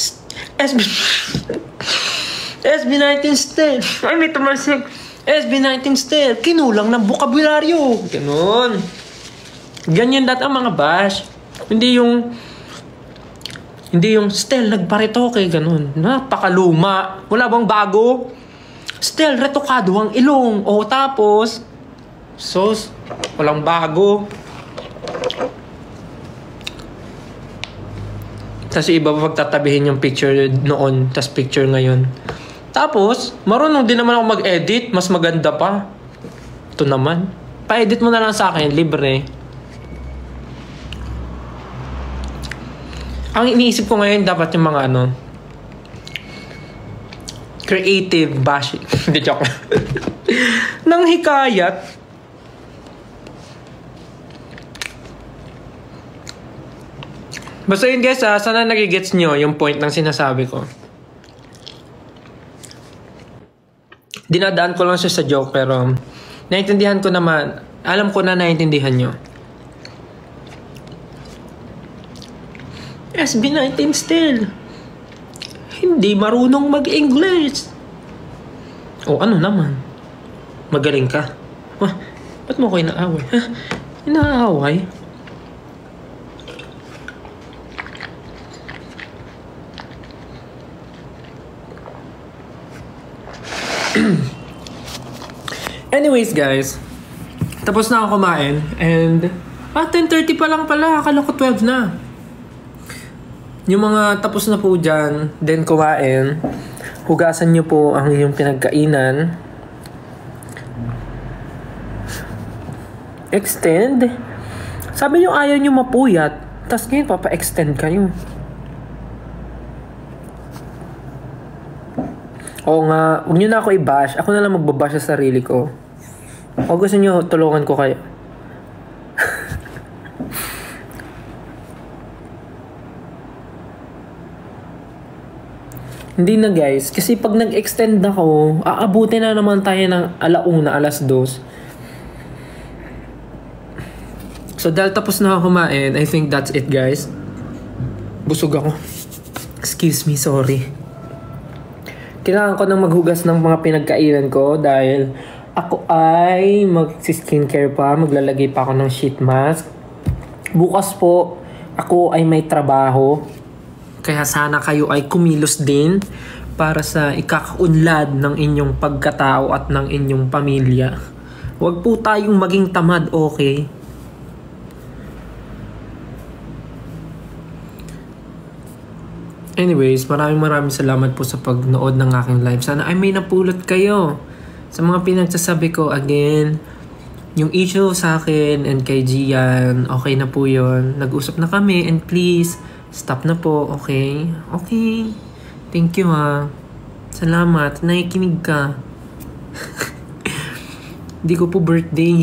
SB19 Stel, ay may tumasik. SB19 Stel, kinulang ng bokabularyo. Ganun. Ganyan dati ang mga bash. Hindi yung Stel, nagparetoke, ganun. Napakaluma. Wala bang bago? Stel, retokado ang ilong. O tapos, walang bago. Tapos iba pa pagtatabihin yung picture noon, tapos picture ngayon. Tapos, marunong din naman ako mag-edit. Mas maganda pa. Ito naman. Pa-edit mo na lang sa akin. Libre. Ang iniisip ko ngayon, dapat yung mga ano, creative bashing. Hindi, joke lang. Nang hikayat. Basta yun guys, sana nagigets nyo yung point ng sinasabi ko. Dinadaan ko lang siya sa joke, pero naiintindihan ko naman. Alam ko na naiintindihan nyo. SB19 still. Hindi marunong mag-English. O ano naman? Magaling ka. Ba't mo ko inaaway? Inaaway? Anyways guys, tapos na ako kumain and 10:30 pa lang pala, akala ko 12 na. Yung mga tapos na po dyan, then kumain, hugasan nyo po ang inyong pinagkainan. Extend. Sabi nyo ayaw nyo mapuyat, tas ngayon papa-extend kayo. Oo nga, huwag nyo na ako i-bash. Ako na lang magbabash sa sarili ko. O gusto nyo, tulungan ko kayo. Hindi na guys, kasi pag nag-extend ako, aabutin na naman tayo ng 1:00, 2:00. So dahil tapos na ako kumain, I think that's it guys. Busog ako. Excuse me, sorry. Kailangan ko nang maghugas ng mga pinagkainan ko dahil ako ay mag-skincare pa, maglalagay pa ako ng sheet mask. Bukas po, ako ay may trabaho. Kaya sana kayo ay kumilos din para sa ikakaunlad ng inyong pagkatao at ng inyong pamilya. Huwag po tayong maging tamad, okay? Anyways, maraming salamat po sa pagnood ng aking live. Sana ay may napulot kayo sa mga pinagsasabi ko. Again, yung issue sa akin and kay Gian, okay na po yun. Nag-usap na kami and please, stop na po, okay? Okay. Thank you ha. Salamat. Nakikinig ka. Hindi ko po birthday.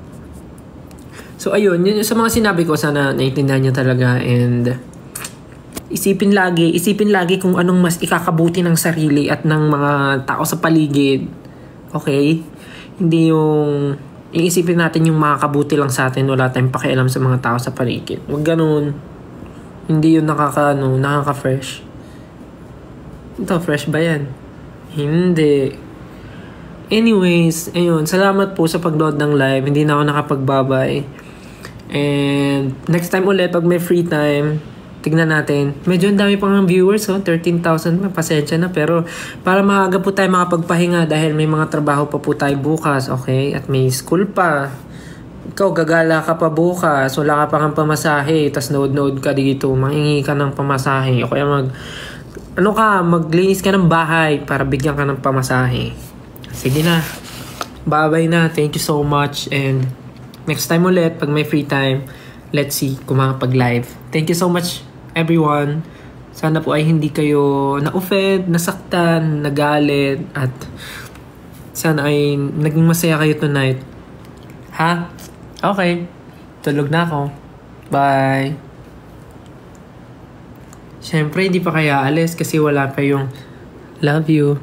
So ayun, yun sa mga sinabi ko, sana naiintindihan niyo talaga and isipin lagi kung anong mas ikakabuti ng sarili at ng mga tao sa paligid. Okay? Hindi yung iisipin natin yung makakabuti lang sa atin, wala tayong pakialam sa mga tao sa paligid. Huwag ganun. Hindi yun nakaka-fresh. Ito, fresh ba yan? Hindi. Anyways, ayun, salamat po sa pagload ng live. Hindi na ako nakapagbabay. And next time ulit, pag may free time, tignan natin. Medyo ang dami pang viewers, 13,000. Pasensya na. Pero para maaga po tayo makapagpahinga dahil may mga trabaho pa po tayo bukas, okay? At may school pa. Ikaw, gagala ka pa bukas. Wala ka pa kang pamasahe. Tapos nood ka dito. Mangingi ka ng pamasahe. O kaya maglinis ka ng bahay para bigyan ka ng pamasahe. Sige na. Bye-bye na. Thank you so much. And next time ulit, pag may free time, let's see kung makapag-live. Thank you so much, everyone. Sana po ay hindi kayo na-offend, nasaktan, nagalit, at sana ay naging masaya kayo tonight. Ha? Okay. Tulog na ako. Bye. Siyempre, hindi pa kaya alis kasi wala pa yung love you.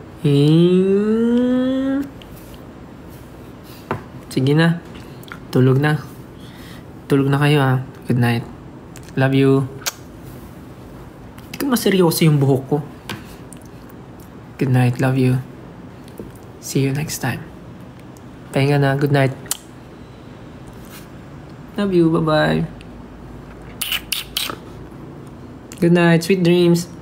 Sige na. Tulog na. Tulog na kayo ha. Good night. Love you. Hindi ka maseryoso yung buhok ko. Good night. Love you. See you next time. Pahinga na. Good night. Love you. Bye-bye. Good night. Sweet dreams.